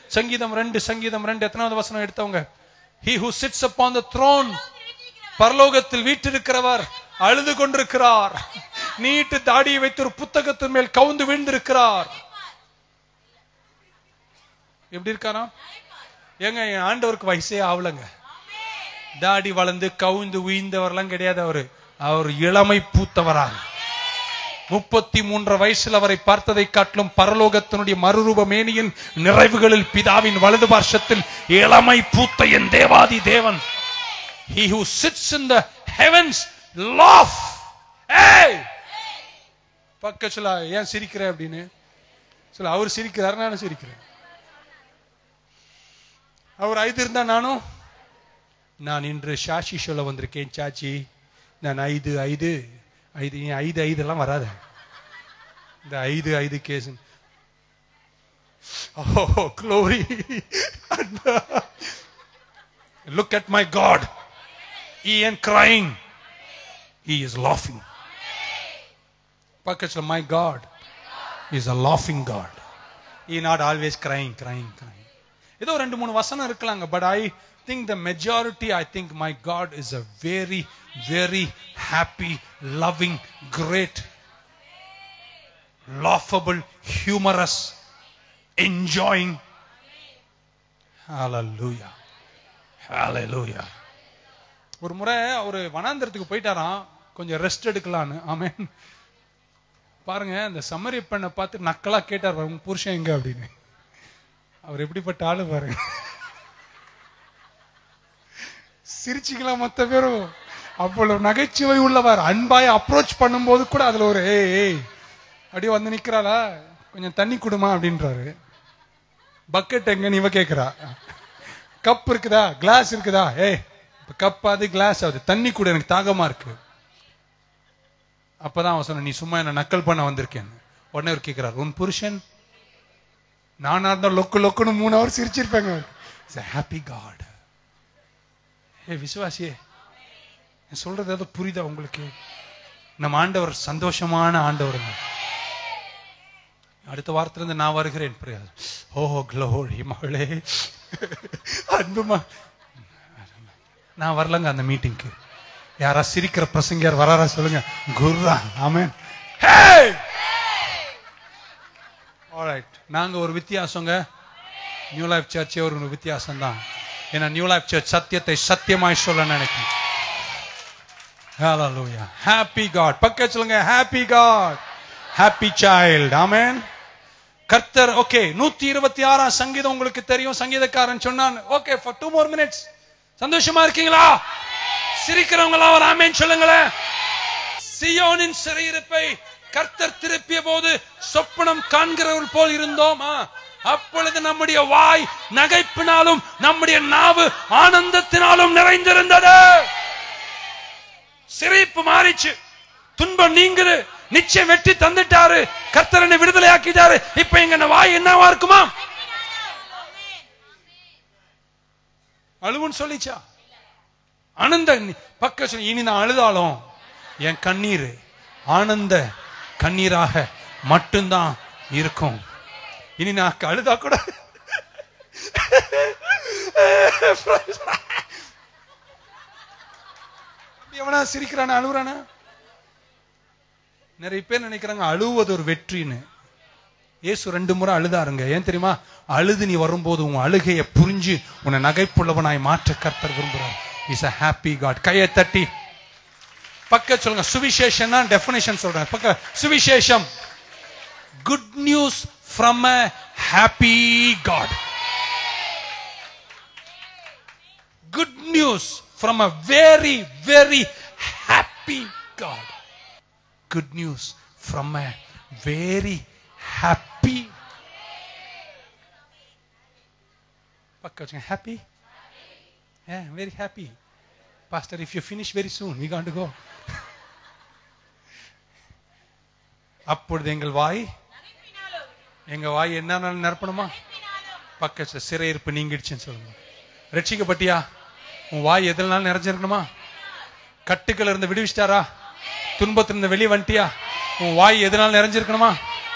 2 எத்தனாவது வசனம் எடுத்தவங்க? He who sits upon the throne, பரலோகத்தில் வீற்றிருக்கிறவர் அழுது கொண்டிருக்கிறார். நீட்டு தாடியை வைத்து ஒரு புத்தகத்தின் மேல் கவுந்து விழுந்திருக்கிறார். எப்படி இருக்காரா? ஏங்க என் ஆண்டவருக்கு வயசே ஆவலங்க. தாடி வளர்ந்து கவுந்து உயிர்ந்தவர்லாம் கிடையாது. அவர் இளமை பூத்தவராக 33 வயசுல அவரை பார்த்ததை காட்டிலும் பரலோகத்தினுடைய மறுரூப மேனியின் நிறைவுகளில் பிதாவின் வலது பார்சத்தில் இளமை பூத்த என் தேவாதி தேவன். He who sits in the heavens laugh. Hey! பக்க சொல்ல, ஏன் சிரிக்கிற அப்படின்னு சொல்ல. அவர் சிரிக்கிறார், நானும் சிரிக்கிறேன். அவர் ஐது இருந்தா நான் இன்று சாட்சி சொல்ல வந்திருக்கேன். சாட்சி, நான் ஐது எல்லாம் வராத. இந்த ஐது கேஸ். Oh glory. Look at my God. He ain't crying, he is laughing. Pakachla, my God is a laughing God. He not always crying. ஏதோ 2-3 வசனம் இருக்கலாங்க. But I think the majority, I think my God is a very, very happy, loving, great, laughable, humorous, enjoying. Hallelujah. Hallelujah. ஒரு முறை ஒரு வனாந்தரத்துக்கு போயிட்டாராம், கொஞ்சம் rest எடுக்கலான்னு. ஆமென். பாருங்க, அந்த சம்மரி பெண்ணை பார்த்து நக்கலா கேட்டார், உங்க புருஷன் எங்க அப்படின்னு. அவர் எப்படிப்பட்ட ஆளு பாருங்க. சிரிச்சுக்கலாம் மொத்த பேரும். அவ்வளவு நகைச்சுவை உள்ளவர். அன்பாய் அப்ரோச் பண்ணும்போது கூட அதுல ஒரு ஏய் அப்படியே வந்து நிக்கிறாளா, கொஞ்சம் தண்ணி குடுமா அப்படின்றாரு. பக்கெட் எங்க இவ கேக்குறா. கப் இருக்குதா, கிளாஸ் இருக்குதா? கப் அது கிளாஸ் ஆகுது, தண்ணி கூட, எனக்கு தாகமா இருக்கு. அப்பதான் அவன் சொன்ன, நீ சும்மா என்ன நக்கல் பண்ண வந்திருக்கேன். உடனே அவர் கேட்கிறார், உன் புருஷன்? நானா இருந்தா லொக்குன்னு 3 hours சிரிச்சிருப்பாங்க. Happy God. விசுவாசியே, சொல்றது ஏதோ புரியுதா உங்களுக்கு? நம்ம ஆண்டவர் சந்தோஷமான ஆண்டவர். அடுத்த வாரத்துல இருந்து நான் வருகிறேன். ஓ க்ளோரி மகளே, அன்புமா, நான் வரலங்க அந்த மீட்டிங்க்கு. யாரா சிரிக்கிற பிரசங்கர் வராரா சொல்லுங்க. குர்ரா. ஆமென். ஆல்ரைட். நாங்க ஒரு வித்தியாசங்க. நியூ லைஃப் சர்ச் ஒரு வித்தியாசம் தான். ஏன்னா நியூ லைஃப் சர்ச் சத்தியத்தை சத்தியமாய் சொல்ல நினைக்கும். ஹalleluya. happy god. பக்கத்துல சொல்லுங்க, happy god, happy child. ஆமென். கர்த்தர். ஓகே, 126ஆம் சங்கீதம் உங்களுக்கு தெரியும். சங்கீதக்காரன் சொன்னான், ஓகே for 2 more minutes. சந்தோஷமா இருக்கீங்களா? சிரிக்கிறவங்களா ஒரு ஆமென் சொல்லுங்களேன். சியோனின் சிறையிருப்பை கர்த்தர் திருப்பிய போது சொப்பனம் காண்கிறவர்கள் போல் இருந்தோம். அப்பொழுது நம்முடைய வாய் நகைப்பினாலும் நம்முடைய நாவு ஆனந்தத்தினாலும் நிறைந்திருந்தது. சிரிப்பு மாறிச்சு, துன்பம் நீங்குது, நிச்சயம் வெற்றி தந்துட்டாரு, கர்த்தர் என்னை விடுதலை ஆக்கிட்டாரு. இப்ப எங்க வாய் என்னவா இருக்குமா? அழுவுன்னு சொல்லிச்சா? ஆனந்த பக்க இனி நான் அழுதாலும் என் கண்ணீர் ஆனந்த கண்ணீராக மட்டும்தான் இருக்கும். இனி நான் அழுதா கூட எவனா சிரிக்கிறான அழுகுறானா? நிறைய பேர் நினைக்கிறாங்க அழுவது ஒரு வெற்றின்னு. இயேசு 2 முறை அழுதாருங்க. ஏன் தெரியுமா? அழுது நீ வரும்போது உன் அழுகையை புரிஞ்சு உன்னை நகைப்புள்ளவனாய் மாற்ற கர்த்தர் விரும்புறார். Is a happy God. கையை தட்டி பக்க சொல்லுங்க. சுவிசேஷம் டெஃபினிஷன் சொல்றேன். பக்க சுவிசேஷம், good news from a happy God. Good news from a very, very happy God. Good news from a very happy. Pakka happy? Yeah, very happy. Pastor if you finish very soon we got to go. அப்பொழுது எங்க வாய் என்ன நிரப்பணுமா? பக்கத்துல சிறையிருப்பு நீங்கிடுச்சுன்னு சொல்லுங்க. ரட்சிக்கப்பட்டியா? உன் வாய் எதனால நிறைஞ்சிருக்கணுமா? கட்டுக்கள் இருந்து விடுவிச்சிட்டாரா? துன்பத்திலிருந்து வெளியே வந்துட்டியா? உன் வாய் எதனால நிறைஞ்சிருக்கணுமா?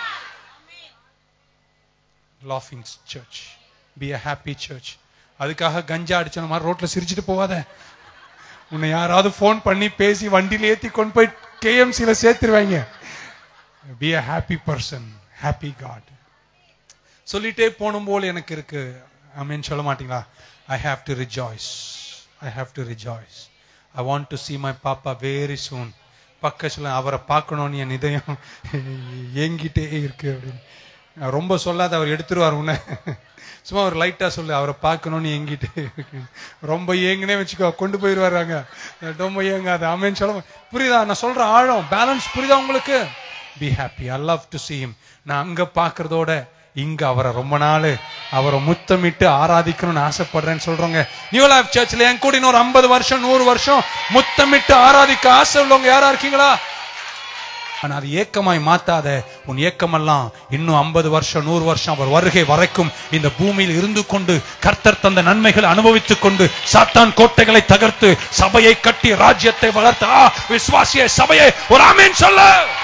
Laughing church, be a happy church. அதுக்காக கஞ்சா அடிச்ச மாதிரி ரோட்ல சிரிச்சிட்டு போவாத. உன்னை யாராவது போன் பண்ணி பேசி வண்டியில ஏத்தி கொண்டு போய் KMCல சேர்த்துருவாங்க. Be a happy person, happy God. சொல்லிட்டே போனும் போல எனக்கு இருக்கு. ஆமென் சொல்ல மாட்டீங்களா? I have to rejoice. I have to rejoice. I want to see my papa very soon. பக்கத்துல அவரை பார்க்கணும்னு என் இதயம் ஏங்கிட்டே இருக்கு அப்படின்னு. ரொம்ப சொல்லாத, அவர் எடுத்துருவார் உன்னை. சும்மா ஒரு லைட்டா சொல்லு, அவரை பார்க்கணும்னு ஏங்கிட்டே இருக்கு. ரொம்ப ஏங்கினே வச்சுக்கோ, கொண்டு போயிருவாங்க. ரொம்ப ஏங்காது. ஆமென் சொல்ல புரியுதா? நான் சொல்ற ஆழம் பேலன்ஸ் புரியுதா உங்களுக்கு? Be happy. I love to see him. நான் அங்க பாக்குறதோட இங்க அவரை ரொம்ப நாள் அவரை முத்தமிட்டு ஆராதிக்கணும்னு ஆசைப்படுறேன்னு சொல்றோங்க. நியூ லைஃப் சர்ச்ல என் கூட இன்னொரு 50 வருஷம் 100 வருஷம் முத்தமிட்டு ஆராதிக்க ஆசை உள்ளவங்க யாரா இருக்கீங்களா? ஆனா அது ஏக்கமாய் மாத்தாத. உன் ஏக்கமெல்லாம் இன்னும் 50 வருஷம் 100 வருஷம் அவர் வருகை வரைக்கும் இந்த பூமியில் இருந்து கொண்டு கர்த்தர் தந்த நன்மைகளை அனுபவித்துக் கொண்டு சாத்தான் கோட்டைகளை தகர்த்து சபையை கட்டி ராஜ்யத்தை வளர்த்து விசுவாசிய சபையை ஒரு ஆமென் சொல்ல.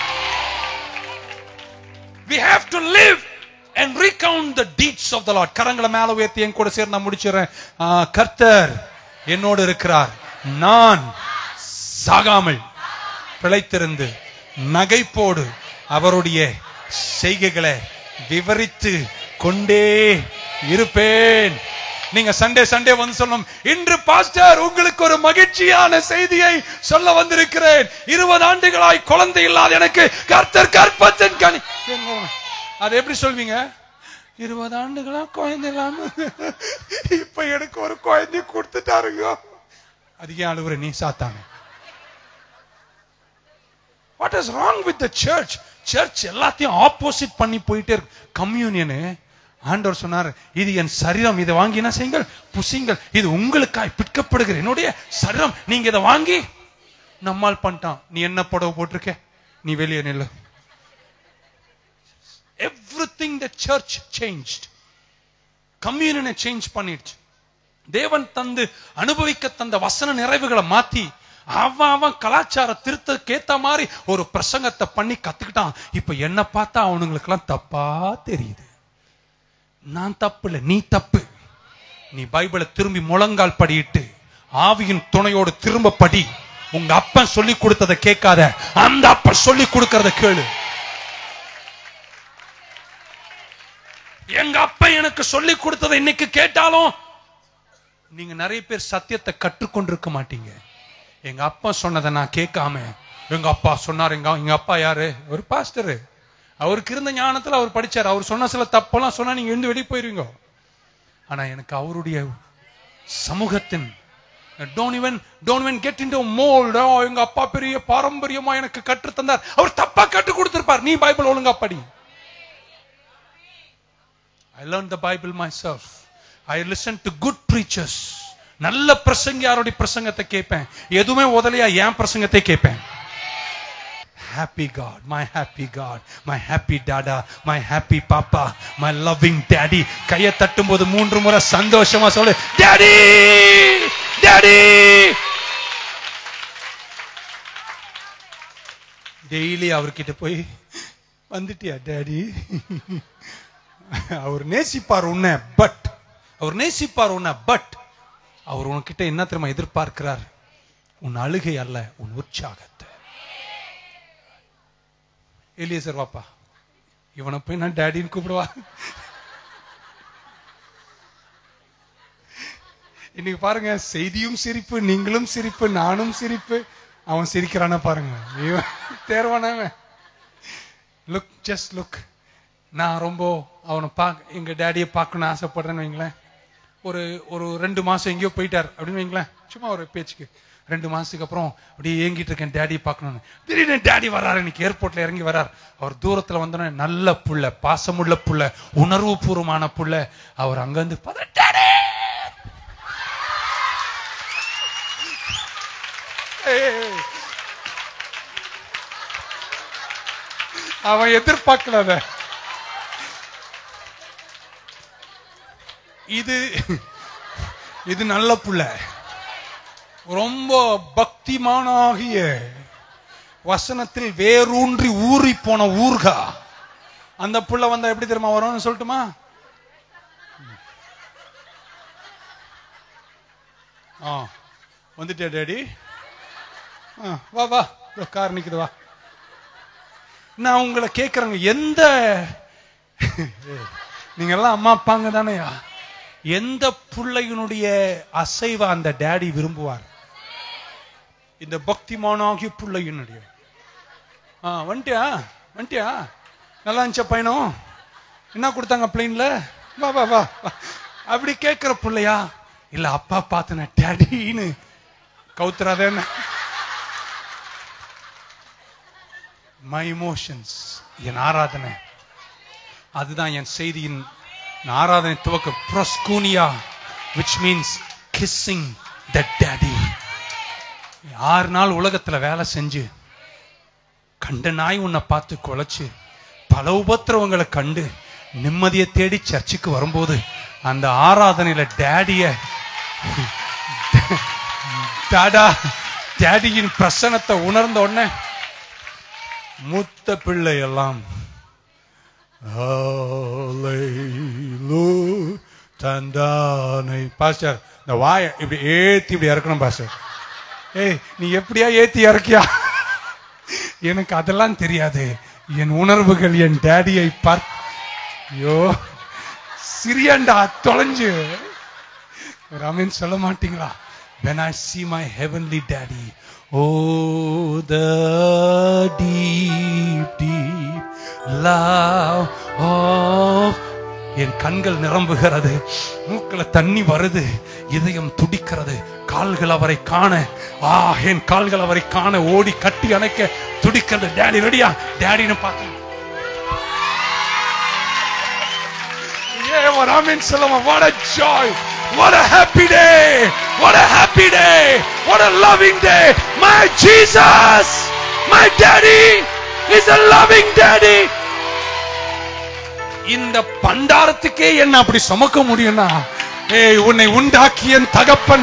We have to live and recount the deeds of the Lord. கரங்களை மேல உயர்த்தி என் கூட சேர்ந்து நான் முடிச்சிடுறேன். கர்த்தர் என்னோடு இருக்கிறார், நான் சாகாமல் பிழைத்திருந்து நகைப்போடு அவருடைய செய்கைகளை விவரித்து கொண்டே இருப்பேன். நீங்க சண்டே வந்து சொல்லணும், இன்று பாஸ்டர் உங்களுக்கு ஒரு மகிழ்ச்சியான செய்தியை சொல்ல வந்திருக்கிறேன். 20 ஆண்டுகளாய் குழந்தை இல்லாத எனக்கு கர்த்தர் கர்ப்பத்தின் கனி. அது எப்படி சொல்வீங்க? 20 ஆண்டுகளா குழந்தை இல்லாம இப்ப எனக்கு ஒரு குழந்தை கொடுத்துட்டாருங்க. அதுக்கே அழுவுற நீ சாத்தானே. What is wrong with the church? Church எல்லாத்தையும் ஆப்போசிட் பண்ணி போயிட்டே இருக்கு. கம்யூனியன் ஆண்டவர் சொன்னார், இது என் சரீரம், இதை வாங்கி என்ன செய்யுங்கள், புசிங்கள், இது உங்களுக்காய் பிற்கப்படுகிற என்னுடைய சரீரம், நீங்க இதை வாங்கி. நம்மால் பண்ணிட்டான். நீ என்ன புடவை போட்டிருக்க, நீ வெளியே நில்லு. Everything the church changed. கம்யூனியனை சேஞ்ச் பண்ணிடுச்சு. தேவன் தந்து அனுபவிக்க தந்த வசன நிறைவுகளை மாத்தி அவன் கலாச்சார திருத்தத்துக்கு ஏத்த மாதிரி ஒரு பிரசங்கத்தை பண்ணி கத்துக்கிட்டான். இப்ப என்ன பார்த்தா அவனுங்களுக்கு எல்லாம் தப்பா தெரியுது. நான் தப்பு இல்ல, நீ தப்பு. நீ பைபிளை திரும்பி முழங்கால் படியிட்டு ஆவியின் துணையோடு திரும்ப படி. உங்க அப்பன் சொல்லி கொடுத்ததை கேட்காத, அந்த அப்பன் சொல்லி கொடுக்கறத கேளு. எங்க அப்பா எனக்கு சொல்லி கொடுத்ததை இன்னைக்கு கேட்டாலும் நீங்க நிறைய பேர் சத்தியத்தை கற்றுக்கொண்டிருக்க மாட்டீங்க. எங்க அப்பா சொன்னதை நான் கேட்காம, எங்க அப்பா சொன்னார். எங்க அப்பா யாரு? ஒரு பாஸ்டர். அவருக்கு இருந்த ஞானத்துல அவர் படிச்சார். அவர் சொன்ன சில தப்பெல்லாம் சொன்னா நீங்க எழுந்து வெளியே போயிருவீங்க. ஆனா எனக்கு அவருடைய சமூகத்தின் don't even get into a mold. எங்க அப்பா பெரிய பாரம்பரியமா எனக்கு கற்று தந்தார். அவர் தப்பா கற்று கொடுத்திருப்பார். நீ பைபிள் ஒழுங்கா படி. I learned the Bible myself. I listened to good preachers. நல்ல பிரசங்க யாரோட பிரசங்கத்தை கேட்பேன். எதுவுமே உதலையா என் பிரசங்கத்தை கேட்பேன். Happy God, my happy God, my happy dada, my happy papa, my loving daddy. கையை தட்டும் போது 3 முறை சந்தோஷமா சொல்லு, daddy, daddy. டெய்லி அவர்கிட்ட போய் வந்துட்டியா டாடி. அவர் நேசிப்பார் உன்னை, பட் அவர் உன்கிட்ட என்ன தெரியுமா எதிர்பார்க்கிறார்? உன் அழுகை அல்ல, உன் உற்சாகத்தை. எலியேசர் வாப்பா, இவனை போய் நான் டாடின்னு கூப்பிடுவா? இன்னைக்கு பாருங்க, செய்தியும் சிரிப்பு, நீங்களும் சிரிப்பு, நானும் சிரிப்பு. அவன் சிரிக்கிறான பாருங்க, தேர்வானவன். Look, just look. நான் ரொம்ப அவனை எங்க டேடியை பார்க்கணும்னு ஆசைப்படுறேன்னு வைங்களேன். ஒரு 2 மாசம் எங்கேயோ போயிட்டார் அப்படின்னு வைங்களேன், சும்மா ஒரு பேச்சுக்கு. 2 மாசத்துக்கு அப்புறம் அப்படியே ஏங்கிட்டு இருக்கேன் டேடியை பார்க்கணும்னு. திடீர்னு டேடி வர்றாரு, இன்னைக்கு ஏர்போர்ட்ல இறங்கி வர்றார். அவர் தூரத்துல வந்தோடனே நல்ல புள்ள, பாசமுள்ள புள்ள, உணர்வு பூர்வமான புள்ள. அவர் அங்கிருந்து அவன் எதிர்பார்க்கல அத. இது நல்ல புள்ள, ரொம்ப பக்திமானாகிய வசனத்தில் வேரூன்றி ஊறி போன ஊர்கா. அந்த புள்ள வந்தா எப்படி தெரியுமா வரும்னு சொல்லட்டுமா? வந்துட்டே டேடி, வா வா, கார் நிக்குது வா. நான் உங்களை கேட்கிறேங்க, எந்த நீங்க எல்லாம் அம்மா அப்பாங்க தானேயா, எந்த பிள்ளையினுடைய அசைவ அந்த டேடி விரும்புவார்? இந்த பக்திமானாகிய பிள்ளையினுடைய. வந்துட்டியா வந்துட்டியா, நல்லா இருந்துச்சா பயணம், என்ன கொடுத்தாங்க பிளைன்ல, வா வா வா, அப்படி கேட்கிற பிள்ளையா? இல்ல அப்பா பார்த்தன டேடின்னு கவுத்துறாத. மை இமோஷன்ஸ், என் ஆராதனை, அதுதான் என் செய்தியின் ஆராதனை துவக்க. ப்ரோஸ்கூனியா, which means kissing the daddy. 6 நாள் உலகத்துல வேலை செஞ்சு கண்ட நாய் உன்னை பார்த்து குலைச்சு பல உபத்திரவங்களை கண்டு நிம்மதியை தேடி சர்ச்சுக்கு வரும்போது அந்த ஆராதனையில டேடியின் பிரசன்னத்தை உணர்ந்த உடனே மூத்த பிள்ளை எல்லாம் தந்தானை. பாஸ்டர், இந்த வாய இப்படி ஏத்தி இப்படி இறக்கணும் பாஸ்டர். நீ எப்படியா ஏத்தி இறக்கியா? எனக்கு அதெல்லாம் தெரியாது. என் உணர்வுகள் என் டேடியை ஐயோ சிறியண்டா தொலைஞ்சு. ராமன் சொல்ல மாட்டீங்களா? When I see my heavenly daddy, oh the deep deep love of, என் கண்கள் நிரம்புகிறது, மூக்குல தண்ணி வருது, இதயம் துடிக்கிறது, கால்கள் அவரை காண, என் கால்கள் அவரை காண ஓடி கட்டி அணைக்க துடிக்கிறது. டேடி ரெடியா? டேடின்னு பார்த்து ராமன் சொல்லுமா, what a joy, what a happy day, what a happy day, what a loving day. My Jesus, my daddy is a loving daddy. இந்த பண்டாரத்துக்கே என்ன அப்படி சுமக்க முடியும்னா, உன்னை உண்டாக்கிய தகப்பன்.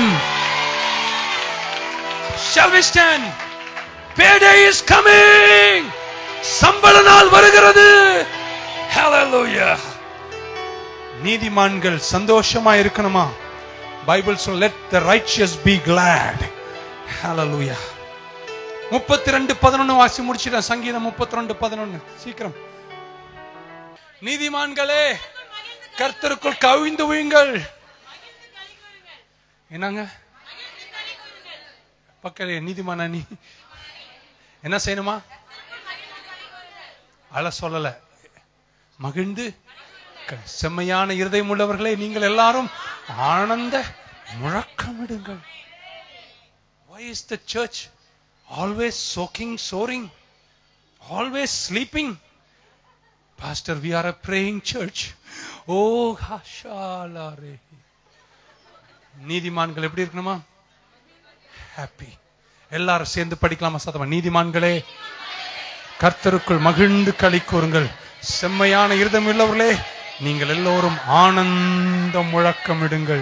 Shall we stand? Payday is coming. சம்பள நாள் வருகிறது. Hallelujah. நீதிமான்கள் சந்தோஷமா இருக்கணுமா? பைபிள் சொல்ல, let the righteous be glad. Hallelujah. 32:11 வாசி முடிச்சிட்டேன். சங்கீதம் 32:11 சீக்கிரம். நீதிமான்களே கர்த்தருக்குள் கவிழ்ந்து விழுங்கள். என்னங்க பக்கத்துல நீதிமானா நீ என்ன செய்யணுமா? அழ சொல்லல, மகிழ்ந்து செம்மையான இருதயம் உள்ளவர்களே நீங்கள் எல்லாரும் ஆனந்த முழக்கமிடுங்கள். Why is the church always soaking, soaring, always sleeping? Pastor, we are a praying church. Oh hashalare. நீதிமான்கள் எப்படி இருக்கணுமா? ஹாப்பி. எல்லாரும் சேர்ந்து படிக்கலாமா சத்தமா? நீதிமான்களே கர்த்தருக்குள் மகிழ்ந்து களி கூறுங்கள், செம்மையான இருதயம் உள்ளவர்களே நீங்கள் எல்லோரும் ஆனந்த முழக்கமிடுங்கள்.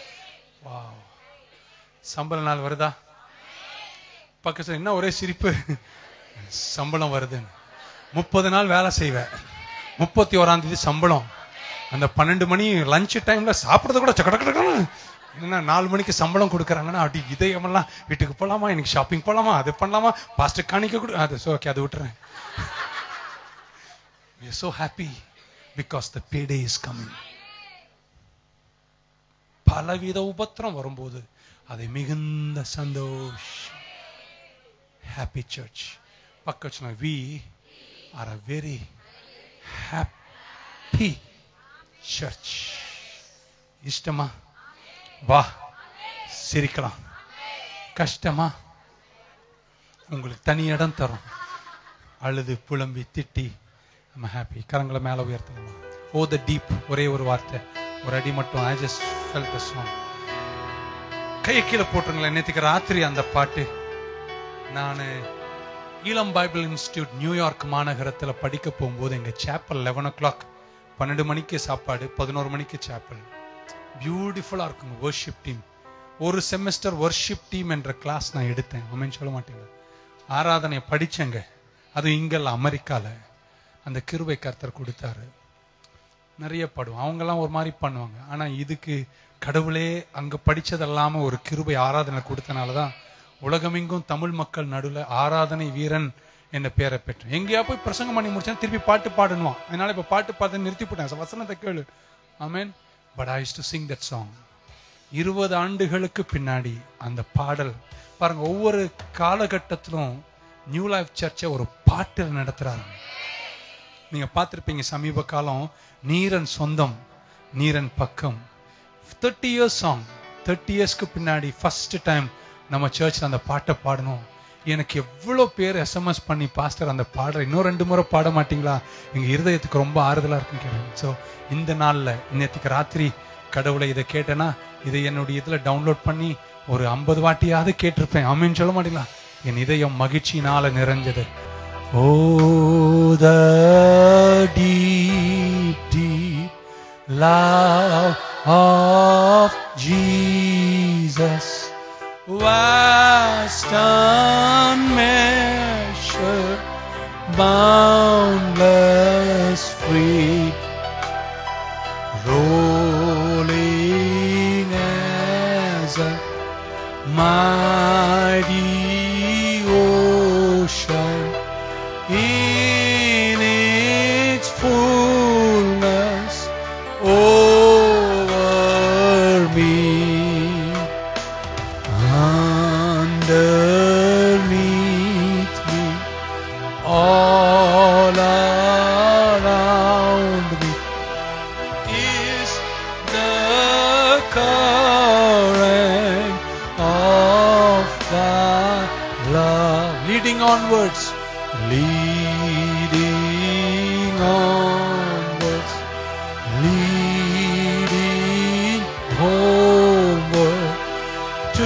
சம்பள நாள் வருதா? பக்கத்துல என்ன ஒரே சிரிப்பு, சம்பளம் வருது. 30 நாள் வேலை செய்வேன், 31ஆம் தேதி சம்பளம். அந்த 12 மணி லஞ்ச் டைம்ல சாப்பிடுறது கூட சக்கடக்கணும். என்ன 4 மணிக்கு சம்பளம் கொடுக்கறாங்கன்னா அப்படி இதயமெல்லாம் வீட்டுக்கு போலாமா, எனக்கு ஷாப்பிங் போலாமா, அது பண்ணலாமா, பாஸ்டர் காணிக்க கொடு, அது ஓகே, அது விட்டுறேன். We are so happy because the payday is coming. பலவித உபத்திரம் வரும்போது அதை மிகுந்த சந்தோஷம். Happy church. பக்கத்துல we are a very happy church. இஷ்டமா? வா சிரிக்கலாம். கஷ்டமா? உங்களுக்கு தனி இடம் தரும். அழுது புலம்பி திட்டி I'm happy. கரங்களை மேல உயர்த்தலாமா? Oh the deep. ஒரே ஒரு வார்த்தை, ஒரு அடி மட்டும். I just felt the song. கையை கீழே போட்டுருங்களேன். நேற்றுக்கு ராத்திரி அந்த பாட்டு நான் ஈலம் பைபிள் இன்ஸ்டிடியூட் நியூயார்க் மாநகரத்துல படிக்க போகும்போது எங்க சேப்பல் 11 o'clock 12 மணிக்கு சாப்பாடு, 11 மணிக்கு சேப்பல். பியூட்டிஃபுல்லா இருக்குங்க வர்ஷிப் டீம். ஒரு செமஸ்டர் வர்ஷிப் டீம் என்ற கிளாஸ் நான் எடுத்தேன். ஆமென் சொல்ல மாட்டீங்க. ஆராதனை படிச்சேங்க. அது இங்கல்ல, அமெரிக்கால. அந்த கிருபை கர்த்தர் கொடுத்தாரு. நிறைய பாடுவோம். அவங்கெல்லாம் ஒரு மாதிரி பண்ணுவாங்க. ஆனா இதுக்கு கடவுளே அங்க படிச்சதெல்லாம ஒரு கிருபை ஆராதனை கொடுத்தனாலதான் உலகமெங்கும் தமிழ் மக்கள் நடுவில் ஆராதனை வீரன் என்ற பெயரை பெற்றேன். எங்கேயா போய் பிரசங்கம் பண்ணி முடிச்சா திருப்பி பாட்டு பாடணுவான். அதனால இப்ப பாட்டு பாட்டு நிறுத்தி போட்டேன். வசனத்தை கேளு. Amen. But I used to sing that song. 20 ஆண்டுகளுக்கு பின்னாடி அந்த பாடல் பாருங்க. ஒவ்வொரு காலகட்டத்திலும் நியூ லைஃப் சர்ச்சை ஒரு பாட்டில் நடத்துறாங்க. நீங்க பார்த்திருப்பீங்க சமீப காலம் நீரன் சொந்தம் நீரன் பக்கம் 30 years சாங். 30 yearsக்கு பின்னாடி ஃபர்ஸ்ட் டைம் நம்ம சர்ச்ல அந்த பாட்டை பாடணும். எனக்கு எவ்வளவு பேர் எஸ்எம்எஸ் பண்ணி, பாஸ்டர் அந்த பாடுற இன்னும் 2 முறை பாட மாட்டீங்களா, எங்க இருதயத்துக்கு ரொம்ப ஆறுதலா இருக்குன்னு கேட்டேன். ஸோ இந்த நாள்ல இன்னத்துக்கு ராத்திரி கடவுளை இதை கேட்டேன்னா இதை என்னுடைய இதுல டவுன்லோட் பண்ணி ஒரு 50 வாட்டியாவது கேட்டிருப்பேன். ஆமென் சொல்ல மாட்டீங்களா? என் இதயம் மகிழ்ச்சியினால நிறைஞ்சது. Oh, the deep, deep love of Jesus, vast, unmeasured, boundless, free, rolling as a mighty ocean in its fullness over me, underneath me, all around me is the current of thy love, leading onwards, leading onwards, leading homeward to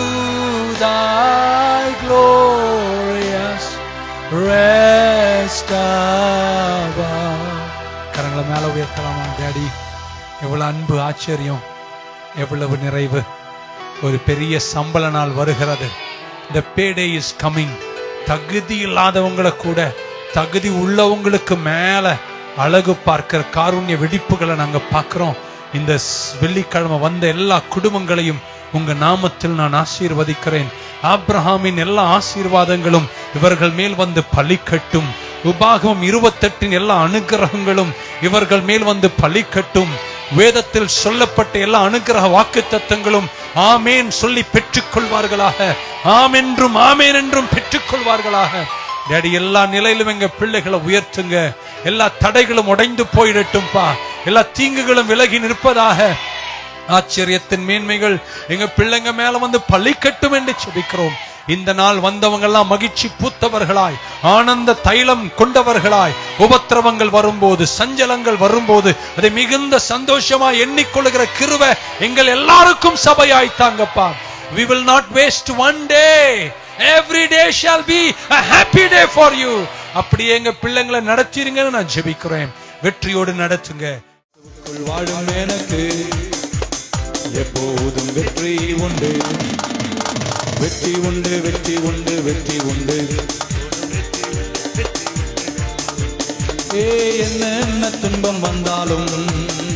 thy glorious rest above. கரங்களை மேல உயர்த்தலாமா? Daddy, எவ்வளவு அன்பு, ஆச்சரியம், எவ்வளவு நிறைவு. ஒரு பெரிய சம்பள நாள் வருகிறது. The payday is coming. தகுதி இல்லாதவங்களை கூட தகுதி உள்ளவங்களுக்கு மேல அழகு பார்க்கிற காருண்ய வெடிப்புகளை நாங்க பார்க்கிறோம். இந்த வெள்ளிக்கிழமை வந்த எல்லா குடும்பங்களையும் உங்க நாமத்தில் நான் ஆசீர்வதிக்கிறேன். ஆபிரகாமின் எல்லா ஆசீர்வாதங்களும் இவர்கள் மேல் வந்து பலிக்கட்டும். உபாகமம் 28 எல்லா அனுகிரகங்களும் இவர்கள் மேல் வந்து பலிக்கட்டும். வேதத்தில் சொல்லப்பட்ட எல்லா அனுகிரக வாக்குத்தத்தங்களும் ஆமேன் சொல்லி பெற்றுக் கொள்வார்களாக. ஆமென்றும் ஆமேன் என்றும் பெற்றுக் கொள்வார்களாக. டாடி, எல்லா நிலையிலும் எங்க பிள்ளைகளை உயர்த்துங்க. எல்லா தடைகளும் உடைந்து போயிடட்டும்பா. எல்லா தீங்குகளும் விலகி நிற்பதாக. ஆச்சரியத்தின் மேன்மைகள் எங்க பிள்ளைங்க மேல வந்து பலிக்கட்டும் என்று செபிக்கிறோம். இந்த நாள் வந்தவங்க எல்லாம் மகிழ்ச்சி பூத்தவர்களாய், ஆனந்த தைலம் கொண்டவர்களாய், உபத்திரவங்கள் வரும்போது, சஞ்சலங்கள் வரும்போது அதை மிகுந்த சந்தோஷமா எண்ணிக்கொள்ளுகிற கிருபை எங்கள் எல்லாருக்கும் சபையாய் தாங்கப்பா. We will not waste one day. Every day shall be a happy day for you. அப்படியே எங்க பிள்ளைங்களை நடத்திருங்கன்னு நான் ஜெபிக்கிறேன். வெற்றியோடு நடத்துங்க. வாழும் எனக்கு எப்போதும் வெற்றி உண்டு, வெற்றி உண்டு, வெற்றி உண்டு, வெற்றி உண்டு. என்ன துன்பம் வந்தாலும்